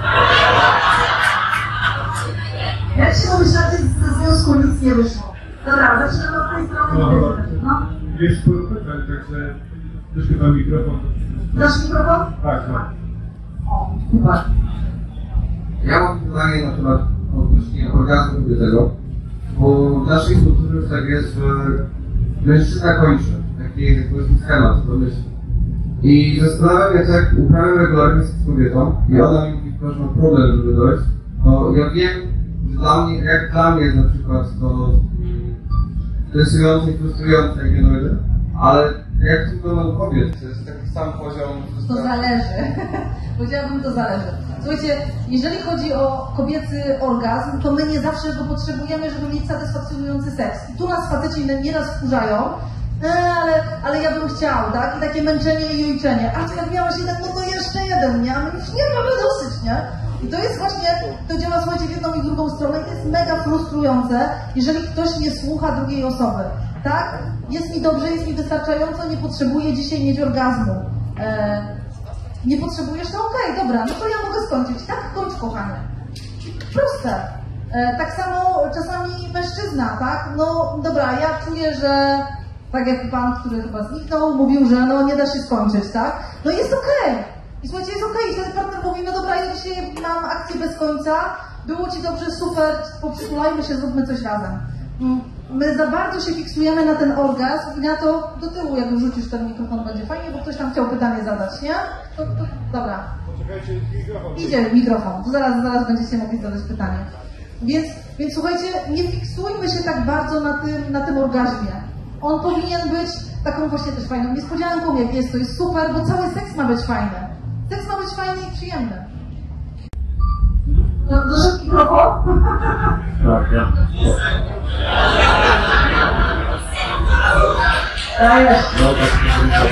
Jak się domyślacie, ze związku nic nie wyszło. Dobra, zaczynamy od tej strony. No. Jest sporo pytań, także też chyba mikrofon. Dasz mikrofon? Tak, tak. O, super. Ja mam pytanie na temat odnośnie orgazmu kobiecego, bo w naszej kulturze tak jest, że mężczyzna kończy, taki jest jakby schemat w domyśle. I zastanawiam się, jak uprawiam regularnie z kobietą i ona mi mówi, że ma problem, żeby dojść, to ja wiem, że dla mnie, jak dla mnie jest na przykład to stresujące i frustrujące, jak nie dojdę, ale jak to mam kobiet, to jest taki sam poziom... To zależy. Powiedziałabym, to zależy. Słuchajcie, jeżeli chodzi o kobiecy orgazm, to my nie zawsze go potrzebujemy, żeby mieć satysfakcjonujący seks. I tu nas faceci nieraz wkurzają, e, ale, ale ja bym chciał, tak? I takie męczenie i ojczenie. A to jak miałaś jeden, no to jeszcze jeden, nie? A my już nie mamy dosyć, nie? I to jest właśnie, to działa, słuchajcie, w jedną i drugą stronę i to jest mega frustrujące, jeżeli ktoś nie słucha drugiej osoby. Tak? Jest mi dobrze, jest mi wystarczająco, nie potrzebuję dzisiaj mieć orgazmu. E, nie potrzebujesz? No okej, okay, dobra, no to ja mogę skończyć. Tak, kończ, kochanie. Proste. E, tak samo czasami mężczyzna, tak? No dobra, ja czuję, że tak jak pan, który chyba zniknął, mówił, że no nie da się skończyć, tak? No jest okej. Okay. I słuchajcie, jest okej. Okay. I wtedy partner mówi, no dobra, ja dzisiaj mam akcję bez końca, było ci dobrze, super, poprzytulajmy się, zróbmy coś razem. My za bardzo się fiksujemy na ten orgazm i na to, do tyłu jak wrzucisz ten mikrofon, będzie fajnie, bo ktoś tam chciał pytanie zadać, nie? To, to, dobra. Poczekajcie, mikrofon. Idzie mikrofon, to zaraz, zaraz będziecie mogli zadać pytanie. Więc, więc słuchajcie, nie fiksujmy się tak bardzo na tym, na tym orgazmie. On powinien być taką właśnie też fajną niespodzianką, jak jest, to jest super, bo cały seks ma być fajny. Seks ma być fajny i przyjemny. No, doszedł mikrofon? Tak, ja. Dajesz. No tak,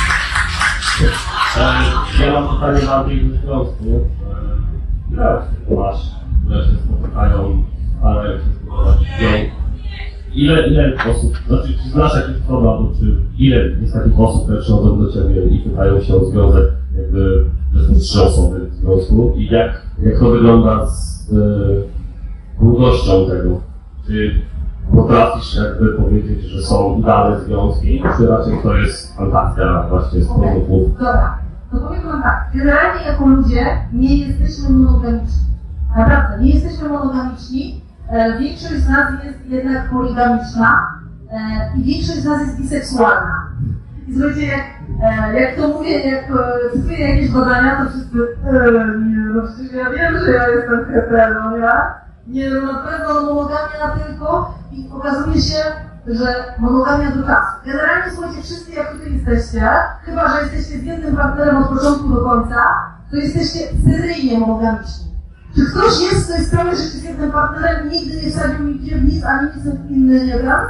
tak. Ja mam pytanie bardziej w związku. Ile osób masz, które się spotykają, starają się zbudować związek? Ile, ile osób, znaczy czy znasz jakieś problemy, czy ile jest takich osób, które przychodzą do Ciebie i pytają się o związek, jakby, że są trzy osoby w związku i jak, jak to wygląda z y, długością tego? Czy potrafisz jakby powiedzieć, że są udane związki, czy raczej to jest fantastyka właśnie z powodów? Dobra, to powiem wam tak, generalnie jako ludzie nie jesteśmy monogamiczni. Naprawdę, nie jesteśmy monogamiczni. E, większość z nas jest jednak poligamiczna e, i większość z nas jest biseksualna. I słuchajcie, jak, e, jak to mówię, jak e, cytuję jakieś badania, to wszyscy e, nie, no przecież ja wiem, że ja jestem hetero, ja? Nie, no na pewno monogamia tylko i okazuje się, że monogamia do czasu. Generalnie słuchajcie, wszyscy jak tutaj jesteście, chyba że jesteście z jednym partnerem od początku do końca, to jesteście seryjnie monogamiczni. Czy ktoś jest, kto jest całe życie z jednym partnerem i nigdy nie wsadził nigdzie w nic, ani nic inny nie gra?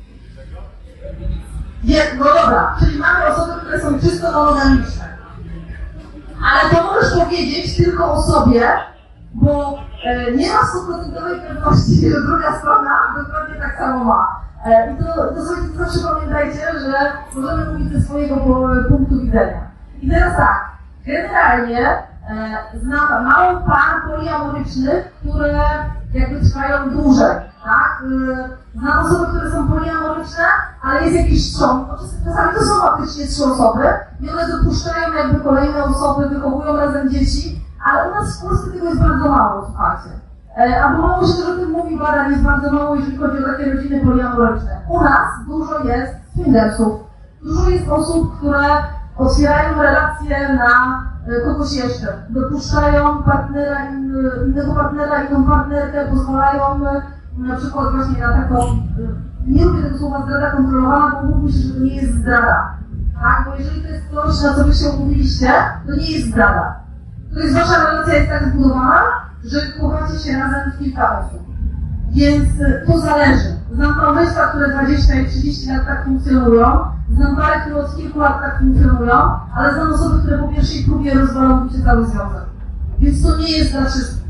Nie, no dobra, czyli mamy osoby, które są czysto monogamiczne. Ale to możesz powiedzieć tylko o sobie, bo e, nie ma stuprocentowej pewności, że druga strona dokładnie tak samo ma. E, I to, to sobie zawsze pamiętajcie, że możemy mówić ze swojego punktu widzenia. I teraz tak, generalnie e, znam mało par poliamorycznych, które jakby trwają dłużej, tak? E, znam osoby, które są poliamoryczne, ale jest jakiś wstrząs. Czasami to są faktycznie trzy osoby i one dopuszczają jakby kolejne osoby, wychowują razem dzieci, ale u nas w Polsce tego jest bardzo mało, słuchajcie. E, albo mało się o tym mówi, badań jest bardzo mało, jeżeli chodzi o takie rodziny poliamoryczne. U nas dużo jest swingersów, dużo jest osób, które otwierają relacje na y, kogoś jeszcze, dopuszczają partnera, in, innego partnera, inną partnerkę, pozwalają y, na przykład właśnie na taką, y, nie lubię tego słowa zdrada kontrolowana, bo mówi się, że to nie jest zdrada. Tak? Bo jeżeli to jest coś, na co wy się umówiliście, to nie jest zdrada. To jest wasza relacja jest tak zbudowana, że kochacie się razem w kilka osób. Więc to zależy. Znam małżeństwa, które dwadzieścia i trzydzieści lat tak funkcjonują, znam pary, które od kilku lat tak funkcjonują, ale znam osoby, które po pierwszej próbie rozwalą się cały związek. Więc to nie jest dla wszystkich.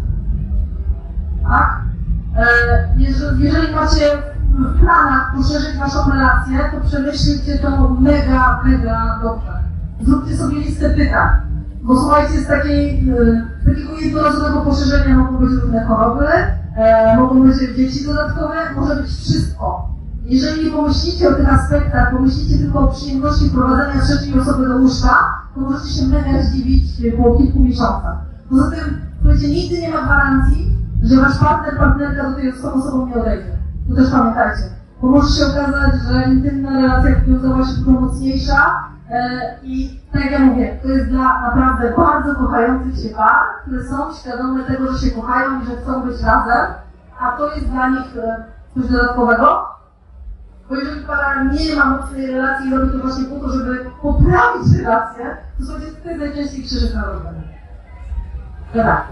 Tak? E, jeżeli, jeżeli macie w planach poszerzyć waszą relację, to przemyślcie to mega, mega dobrze. Zróbcie sobie listę pytań. Bo słuchajcie, z, takiej, z takiego jednorazowego poszerzenia mogą być różne choroby, e, mogą być dzieci dodatkowe, może być wszystko. Jeżeli nie pomyślicie o tych aspektach, pomyślicie tylko o przyjemności wprowadzenia trzeciej osoby do łóżka, to możecie się mega zdziwić po kilku miesiącach. Poza tym, słuchajcie, nigdy nie ma gwarancji, że wasz partner, partnerka do tej osobą nie odejdzie. To też pamiętajcie. Bo może się okazać, że intymna relacja związała się dużo mocniejsza, i tak jak ja mówię, to jest dla naprawdę bardzo kochających się par, które są świadome tego, że się kochają i że chcą być razem, a to jest dla nich coś dodatkowego. Bo jeżeli para nie ma mocnej relacji i robi to właśnie po to, żeby poprawić relację, to sobie to jest najczęściej krzyżyk na rozdanie. Dobra.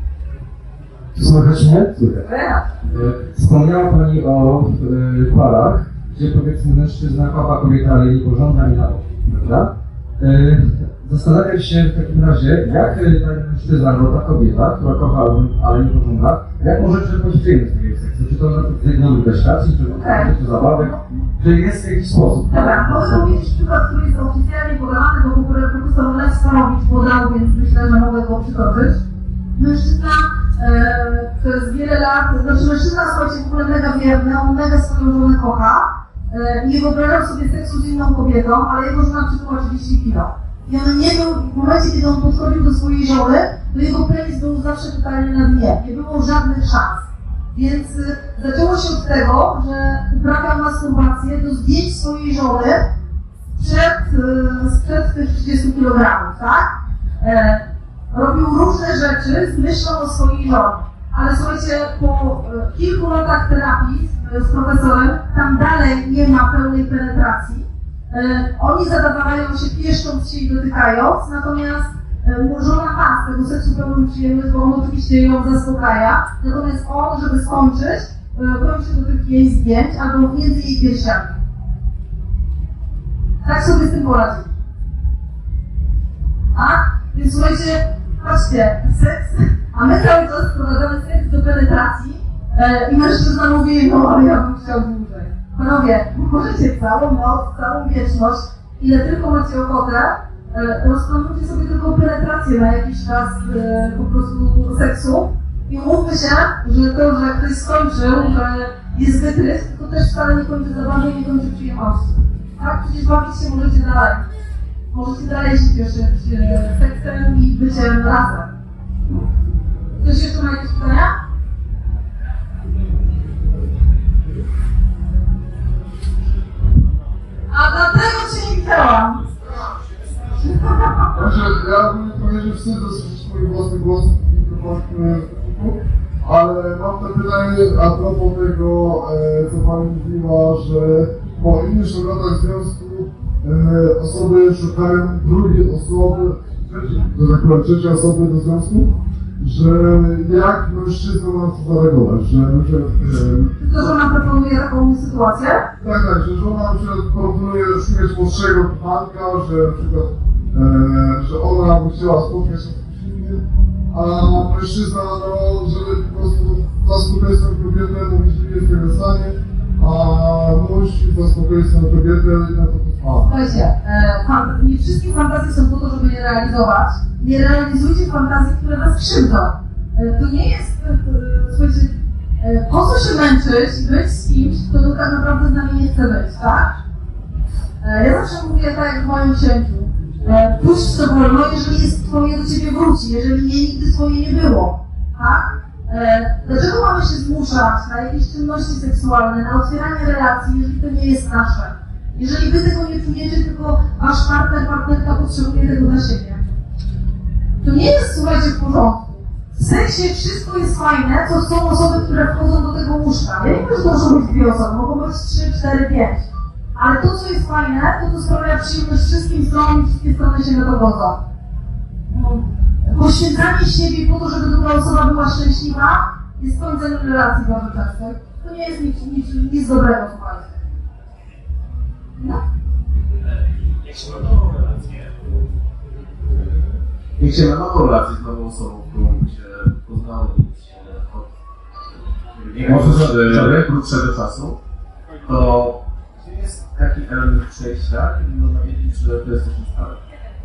Słychać mnie? Słychać. Wspomniała Pani o y, parach, gdzie powiedzmy mężczyzna kocha kobietę, ale jej nie pożąda i na bok, prawda? Y, zastanawiam się w takim razie, jak ten mężczyzna, albo ta kobieta, która kocha, ale nie pożąda, jak może czerpać przyjemność z takiego seksu? Czy to z jednej doświadczeń, czy okay. czy zabawek? Czy jest w jakiś sposób? Dobra, mogę powiedzieć przykład, który jest oficjalnie podawany, bo w ogóle profesor Lech Starowicz podał, więc myślę, że mogę go przytoczyć. Mężczyzna e, przez wiele lat, znaczy mężczyzna, słuchajcie, w ogóle mega wierny, on mega swoją żonę kocha e, i nie wyobrażał sobie seksu z inną kobietą, ale jego żona przybyła trzydzieści kilo. I on nie był, w momencie, kiedy on podchodził do swojej żony, to jego penis był zawsze totalnie na dnie, nie było żadnych szans. Więc e, zaczęło się od tego, że uprawiał masturbację do zdjęć swojej żony przed, e, sprzed tych trzydziestu kilogramów, tak? E, Robił różne rzeczy z myślą o swojej żonie. Ale słuchajcie, po e, kilku latach terapii z, z profesorem, tam dalej nie ma pełnej penetracji. E, oni zadawalają się pieszcząc się i dotykając, natomiast e, żona ma z tego seksu pełną przyjemność, bo on oczywiście ją zaspokaja. Natomiast on, żeby skończyć, e, broni się do tych jej zdjęć albo między jej piersiami. Tak sobie z tym poradzi. Tak? Więc słuchajcie, patrzcie, seks, a my cały czas sprowadzamy seks do penetracji e, i mężczyzna mówi, no ale ja bym chciał dłużej. Panowie, możecie całą noc, całą wieczność, ile tylko macie ochotę, e, rozplanujcie sobie tylko penetrację na jakiś czas e, po prostu seksu i umówmy się, że to, że ktoś skończył, że jest wytrysk, to też wcale nie kończy zabawy i nie kończy przyjemności. Tak? Przecież bawić się możecie dalej. Możecie dalej się cieszyć seksem i byciem razem. Ktoś jeszcze ma jakieś pytania? A dlatego cię nie widziałam. Znaczy, ja bym powiedział, że wstydzę słyszeć swój własny głos w mikrofonie, ale mam to pytanie a propos tego, co Pani mówiła, że po innych latach związku E, osoby szukają drugiej osoby, że tak powiem, trzeciej osoby do związku, że jak mężczyzna ma to zareagować, że na przykład... E, to żona proponuje taką sytuację? Tak, tak, że żona na przykład proponuje szukać młodszego kochanka, że na przykład, e, że ona by chciała spotkać się z kimś innym, a mężczyzna, no, żeby po prostu zaspokoić swoją kobietę, mówi, że jest w stanie, a musi zaspokoić swoją kobietę i na to pozwala. Słuchajcie, e, nie wszystkie fantazje są po to, żeby je realizować. Nie realizujcie fantazji, które was krzywdzą. E, to nie jest, e, słuchajcie, e, po co się męczyć, być z kimś, kto tak naprawdę z nami nie chce być, tak? E, ja zawsze mówię tak jak w moim księciu. E, puść to wolno, jeżeli jest twoje, do ciebie wróci, jeżeli nie, nigdy twoje nie było, tak? E, dlaczego mamy się zmuszać na jakieś czynności seksualne, na otwieranie relacji, jeżeli to nie jest nasze? Jeżeli wy tego nie czujecie, tylko wasz partner, partnerka potrzebuje tego dla siebie. To nie jest, słuchajcie, w porządku. W seksie wszystko jest fajne, to są osoby, które wchodzą do tego łóżka. Ja nie wiem, że to muszą być dwie osoby, mogą być trzy, cztery, pięć. Ale to, co jest fajne, to to sprawia przyjemność wszystkim stronom i wszystkie strony się na to godzą. Poświęcanie siebie po to, żeby druga osoba była szczęśliwa, jest końcem relacji bardzo często. To nie jest nic, nic, nic dobrego, słuchajcie. No. Jak się ma nową relację? Jak się ma nową relację z nową osobą, którą się poznało od krótszego czasu, to gdzie jest taki element przejścia, kiedy można wiedzieć, że to jest coś stałe?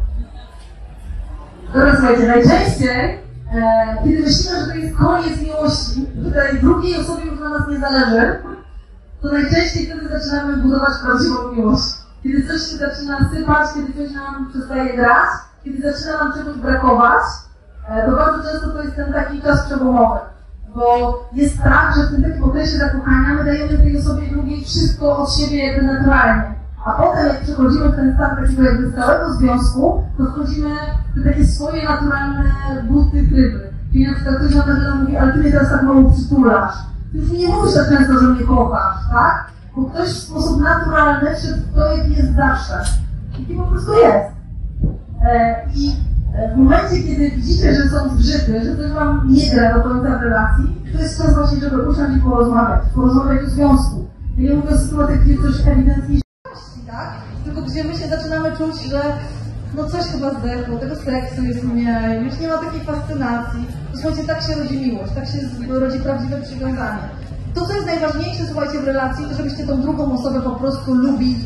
Dobra, słuchajcie, najczęściej, e, kiedy myślimy, że to jest koniec miłości, że tej drugiej osobie już na nas nie zależy, to najczęściej wtedy zaczynamy budować prawdziwą miłość. Kiedy coś się zaczyna sypać, kiedy coś nam przestaje grać, kiedy zaczyna nam czegoś brakować, e, to bardzo często to jest ten taki czas przełomowy. Bo jest tak, że w tym takim okresie zakochania my dajemy tej osobie drugiej wszystko od siebie jakby naturalnie. A potem jak przechodzimy w ten stan takiego jakby stałego związku, to wchodzimy w takie swoje naturalne buty tryby. Czyli na przykład ktoś nam mówi, ale ty mnie teraz tak mało przytulasz. Ty już nie mówisz tak często, że mnie kochasz, tak? Bo ktoś w sposób naturalny wszedł w to, jaki jest zawsze. I po prostu jest. E, I w momencie, kiedy widzicie, że są zgrzyty, że coś wam nie gra do końca w relacji, to jest czas właśnie, żeby usiąść i porozmawiać. Porozmawiać o związku. Ja nie mówię o sytuacjach, gdzie coś ewidentnie tak? Tylko gdzie my się zaczynamy czuć, że no coś chyba zdechło, tego seksu jest mniej, już nie ma takiej fascynacji. Słuchajcie, tak się rodzi miłość, tak się rodzi prawdziwe przywiązanie. To, co jest najważniejsze, słuchajcie, w relacji, to żebyście tą drugą osobę po prostu lubili.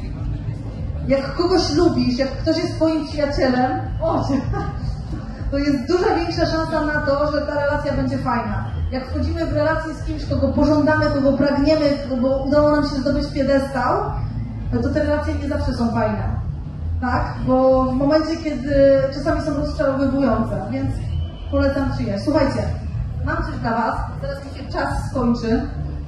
Jak kogoś lubisz, jak ktoś jest twoim przyjacielem, o, to jest duża większa szansa na to, że ta relacja będzie fajna. Jak wchodzimy w relację z kimś, kogo pożądamy, kogo pragniemy, bo udało nam się zdobyć piedestał, no to te relacje nie zawsze są fajne, tak? Bo w momencie, kiedy czasami są rozczarowywujące, więc polecam przyjaźń. Słuchajcie, mam coś dla was, teraz mi się czas skończy.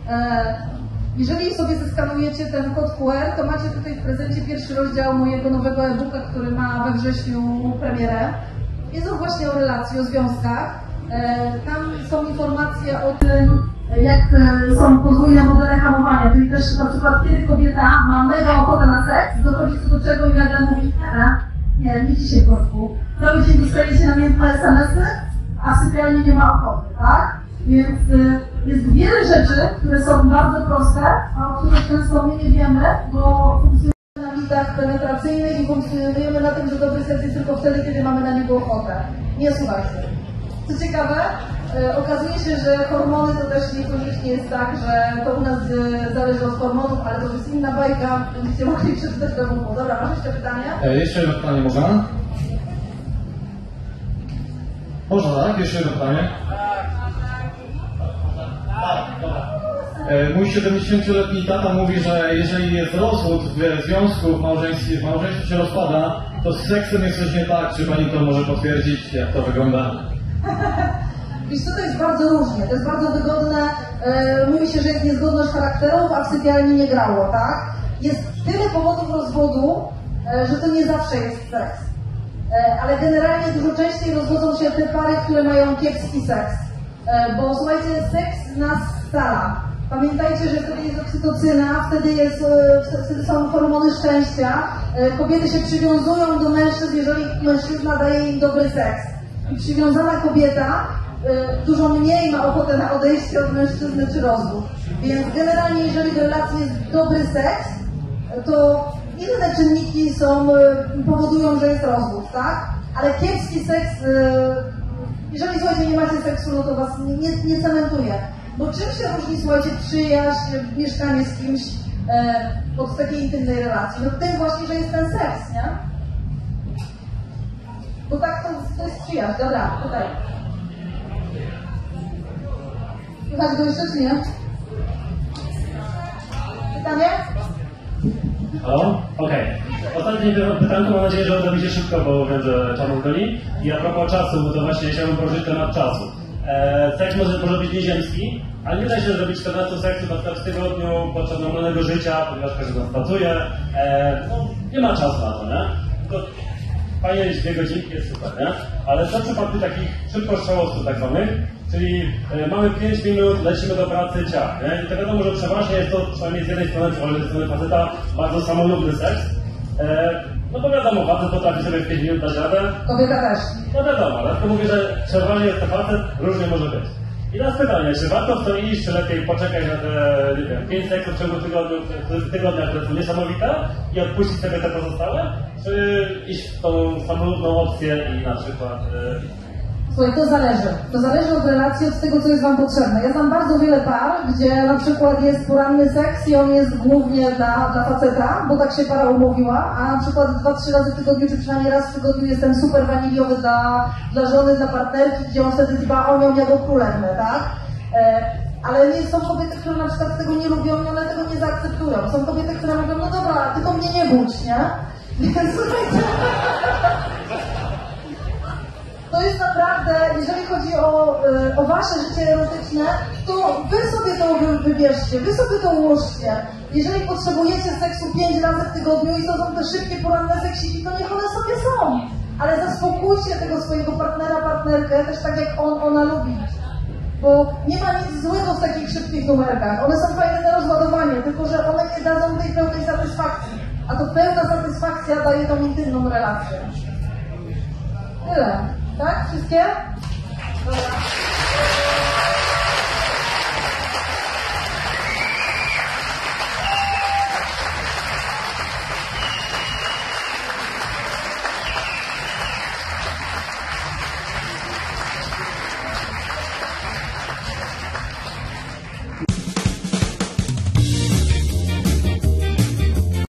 Jeżeli sobie zeskanujecie ten kod Q R, to macie tutaj w prezencie pierwszy rozdział mojego nowego e-booka, który ma we wrześniu premierę. Jest on właśnie o relacji, o związkach. Tam są informacje o tym, jak są podwójne modele hamowania, czyli też na przykład kiedy kobieta ma mega ochotę na seks, dochodzi co do czego i nagle mówi, nie, nie dzisiaj kotku, cały dzień dostajecie namiętne es em esy, a w sypialni nie ma ochoty, tak? Więc jest wiele rzeczy, które są bardzo proste, a o których często my nie wiemy, bo funkcjonujemy na mitach penetracyjnych i funkcjonujemy na tym, że dobry seks jest tylko wtedy, kiedy mamy na niego ochotę. Nie słuchajcie. Co ciekawe, e, okazuje się, że hormony to też niekoniecznie jest tak, że to u nas e, zależy od hormonów, ale to jest inna bajka, będziecie mogli przeczytać do buku. Dobra, masz jeszcze pytanie? E, jeszcze jedno pytanie można? Można, tak? Jeszcze jedno pytanie? E, mój siedemdziesięcioletni tata mówi, że jeżeli jest rozwód w związku, w małżeństwie, w małżeństwie się rozpada, to z seksem jest coś nie tak. Czy pani to może potwierdzić, jak to wygląda? Wiesz co, to jest bardzo różnie, to jest bardzo wygodne. E, mówi się, że jest niezgodność charakterów, a w sypialni nie grało, tak? Jest tyle powodów rozwodu, e, że to nie zawsze jest seks. E, ale generalnie dużo częściej rozwodzą się te pary, które mają kiepski seks. E, bo słuchajcie, seks nas scala. Pamiętajcie, że wtedy jest oksytocyna, wtedy, jest, wtedy są hormony szczęścia. Kobiety się przywiązują do mężczyzn, jeżeli mężczyzna daje im dobry seks. I przywiązana kobieta dużo mniej ma ochotę na odejście od mężczyzny czy rozwód. Więc generalnie, jeżeli w relacji jest dobry seks, to inne czynniki są, powodują, że jest rozwód, tak? Ale kiepski seks Jeżeli, słuchajcie, nie macie seksu, no to was nie, nie, nie cementuje. Bo czym się różni, słuchajcie, przyjaźń, mieszkanie z kimś e, od takiej intymnej relacji? No tym właśnie, że jest ten seks, nie? Bo tak to, to jest przyjaźń. Dobra, tutaj. Słychać go jeszcze, czy nie? Pytanie? Halo? Okej. Ostatnie pytanko, mam nadzieję, że uda mi się szybko, bo wiem, że czas goni. I a propos czasu, bo to właśnie chciałbym poruszyć temat czasu. E, seks może, może być nieziemski, ale nie da się zrobić czternaście seksów na przykład w tygodniu podczas normalnego życia, ponieważ każdy z nas pracuje. E, no, nie ma czasu na to, nie? To fajnie jest dwie godzinki, jest super, nie? Ale co w przypadku takich szybkoszczałowców tak zwanych, czyli e, mamy pięć minut, lecimy do pracy, ciach, nie? I to wiadomo, że przeważnie jest to przynajmniej z jednej strony, czy z strony faceta, bardzo samolubny seks. E, no bo wiadomo, facet potrafi sobie w pięć minut dać radę. Kobieta też. No wiadomo, ale to mówię, że przeważnie jest to facet, różnie może być. I teraz pytanie, czy warto w to iść, czy lepiej poczekać na te, nie wiem, pięć seksów w ciągu tygodniu, tygodnia, które są niesamowite i odpuścić sobie te pozostałe, czy iść w tą samolubną opcję i na przykład... E, Słuchaj, to zależy. To zależy od relacji, od tego, co jest wam potrzebne. Ja znam bardzo wiele par, gdzie na przykład jest poranny seks i on jest głównie dla, dla faceta, bo tak się para umówiła, a na przykład dwa, trzy razy w tygodniu, czy przynajmniej raz w tygodniu jest ten super waniliowy dla, dla żony, dla partnerki, gdzie on wtedy dba o nią jako królewną, tak? E, ale nie są kobiety, które na przykład tego nie lubią i one tego nie zaakceptują. Są kobiety, które mówią, no dobra, tylko mnie nie budź, nie? Więc słuchajcie... To jest naprawdę, jeżeli chodzi o, o wasze życie erotyczne, to wy sobie to wybierzcie, wy sobie to ułożcie. Jeżeli potrzebujecie seksu pięć razy w tygodniu i to są te szybkie poranne seksiki, to niech one sobie są. Ale zaspokójcie tego swojego partnera, partnerkę też tak jak on, ona lubi. Bo nie ma nic złego w takich szybkich numerkach. One są fajne na rozładowanie, tylko że one nie dadzą tej pełnej satysfakcji. A to pełna satysfakcja daje tą intymną relację. Tyle. Tak? Wszystkie? Dobra.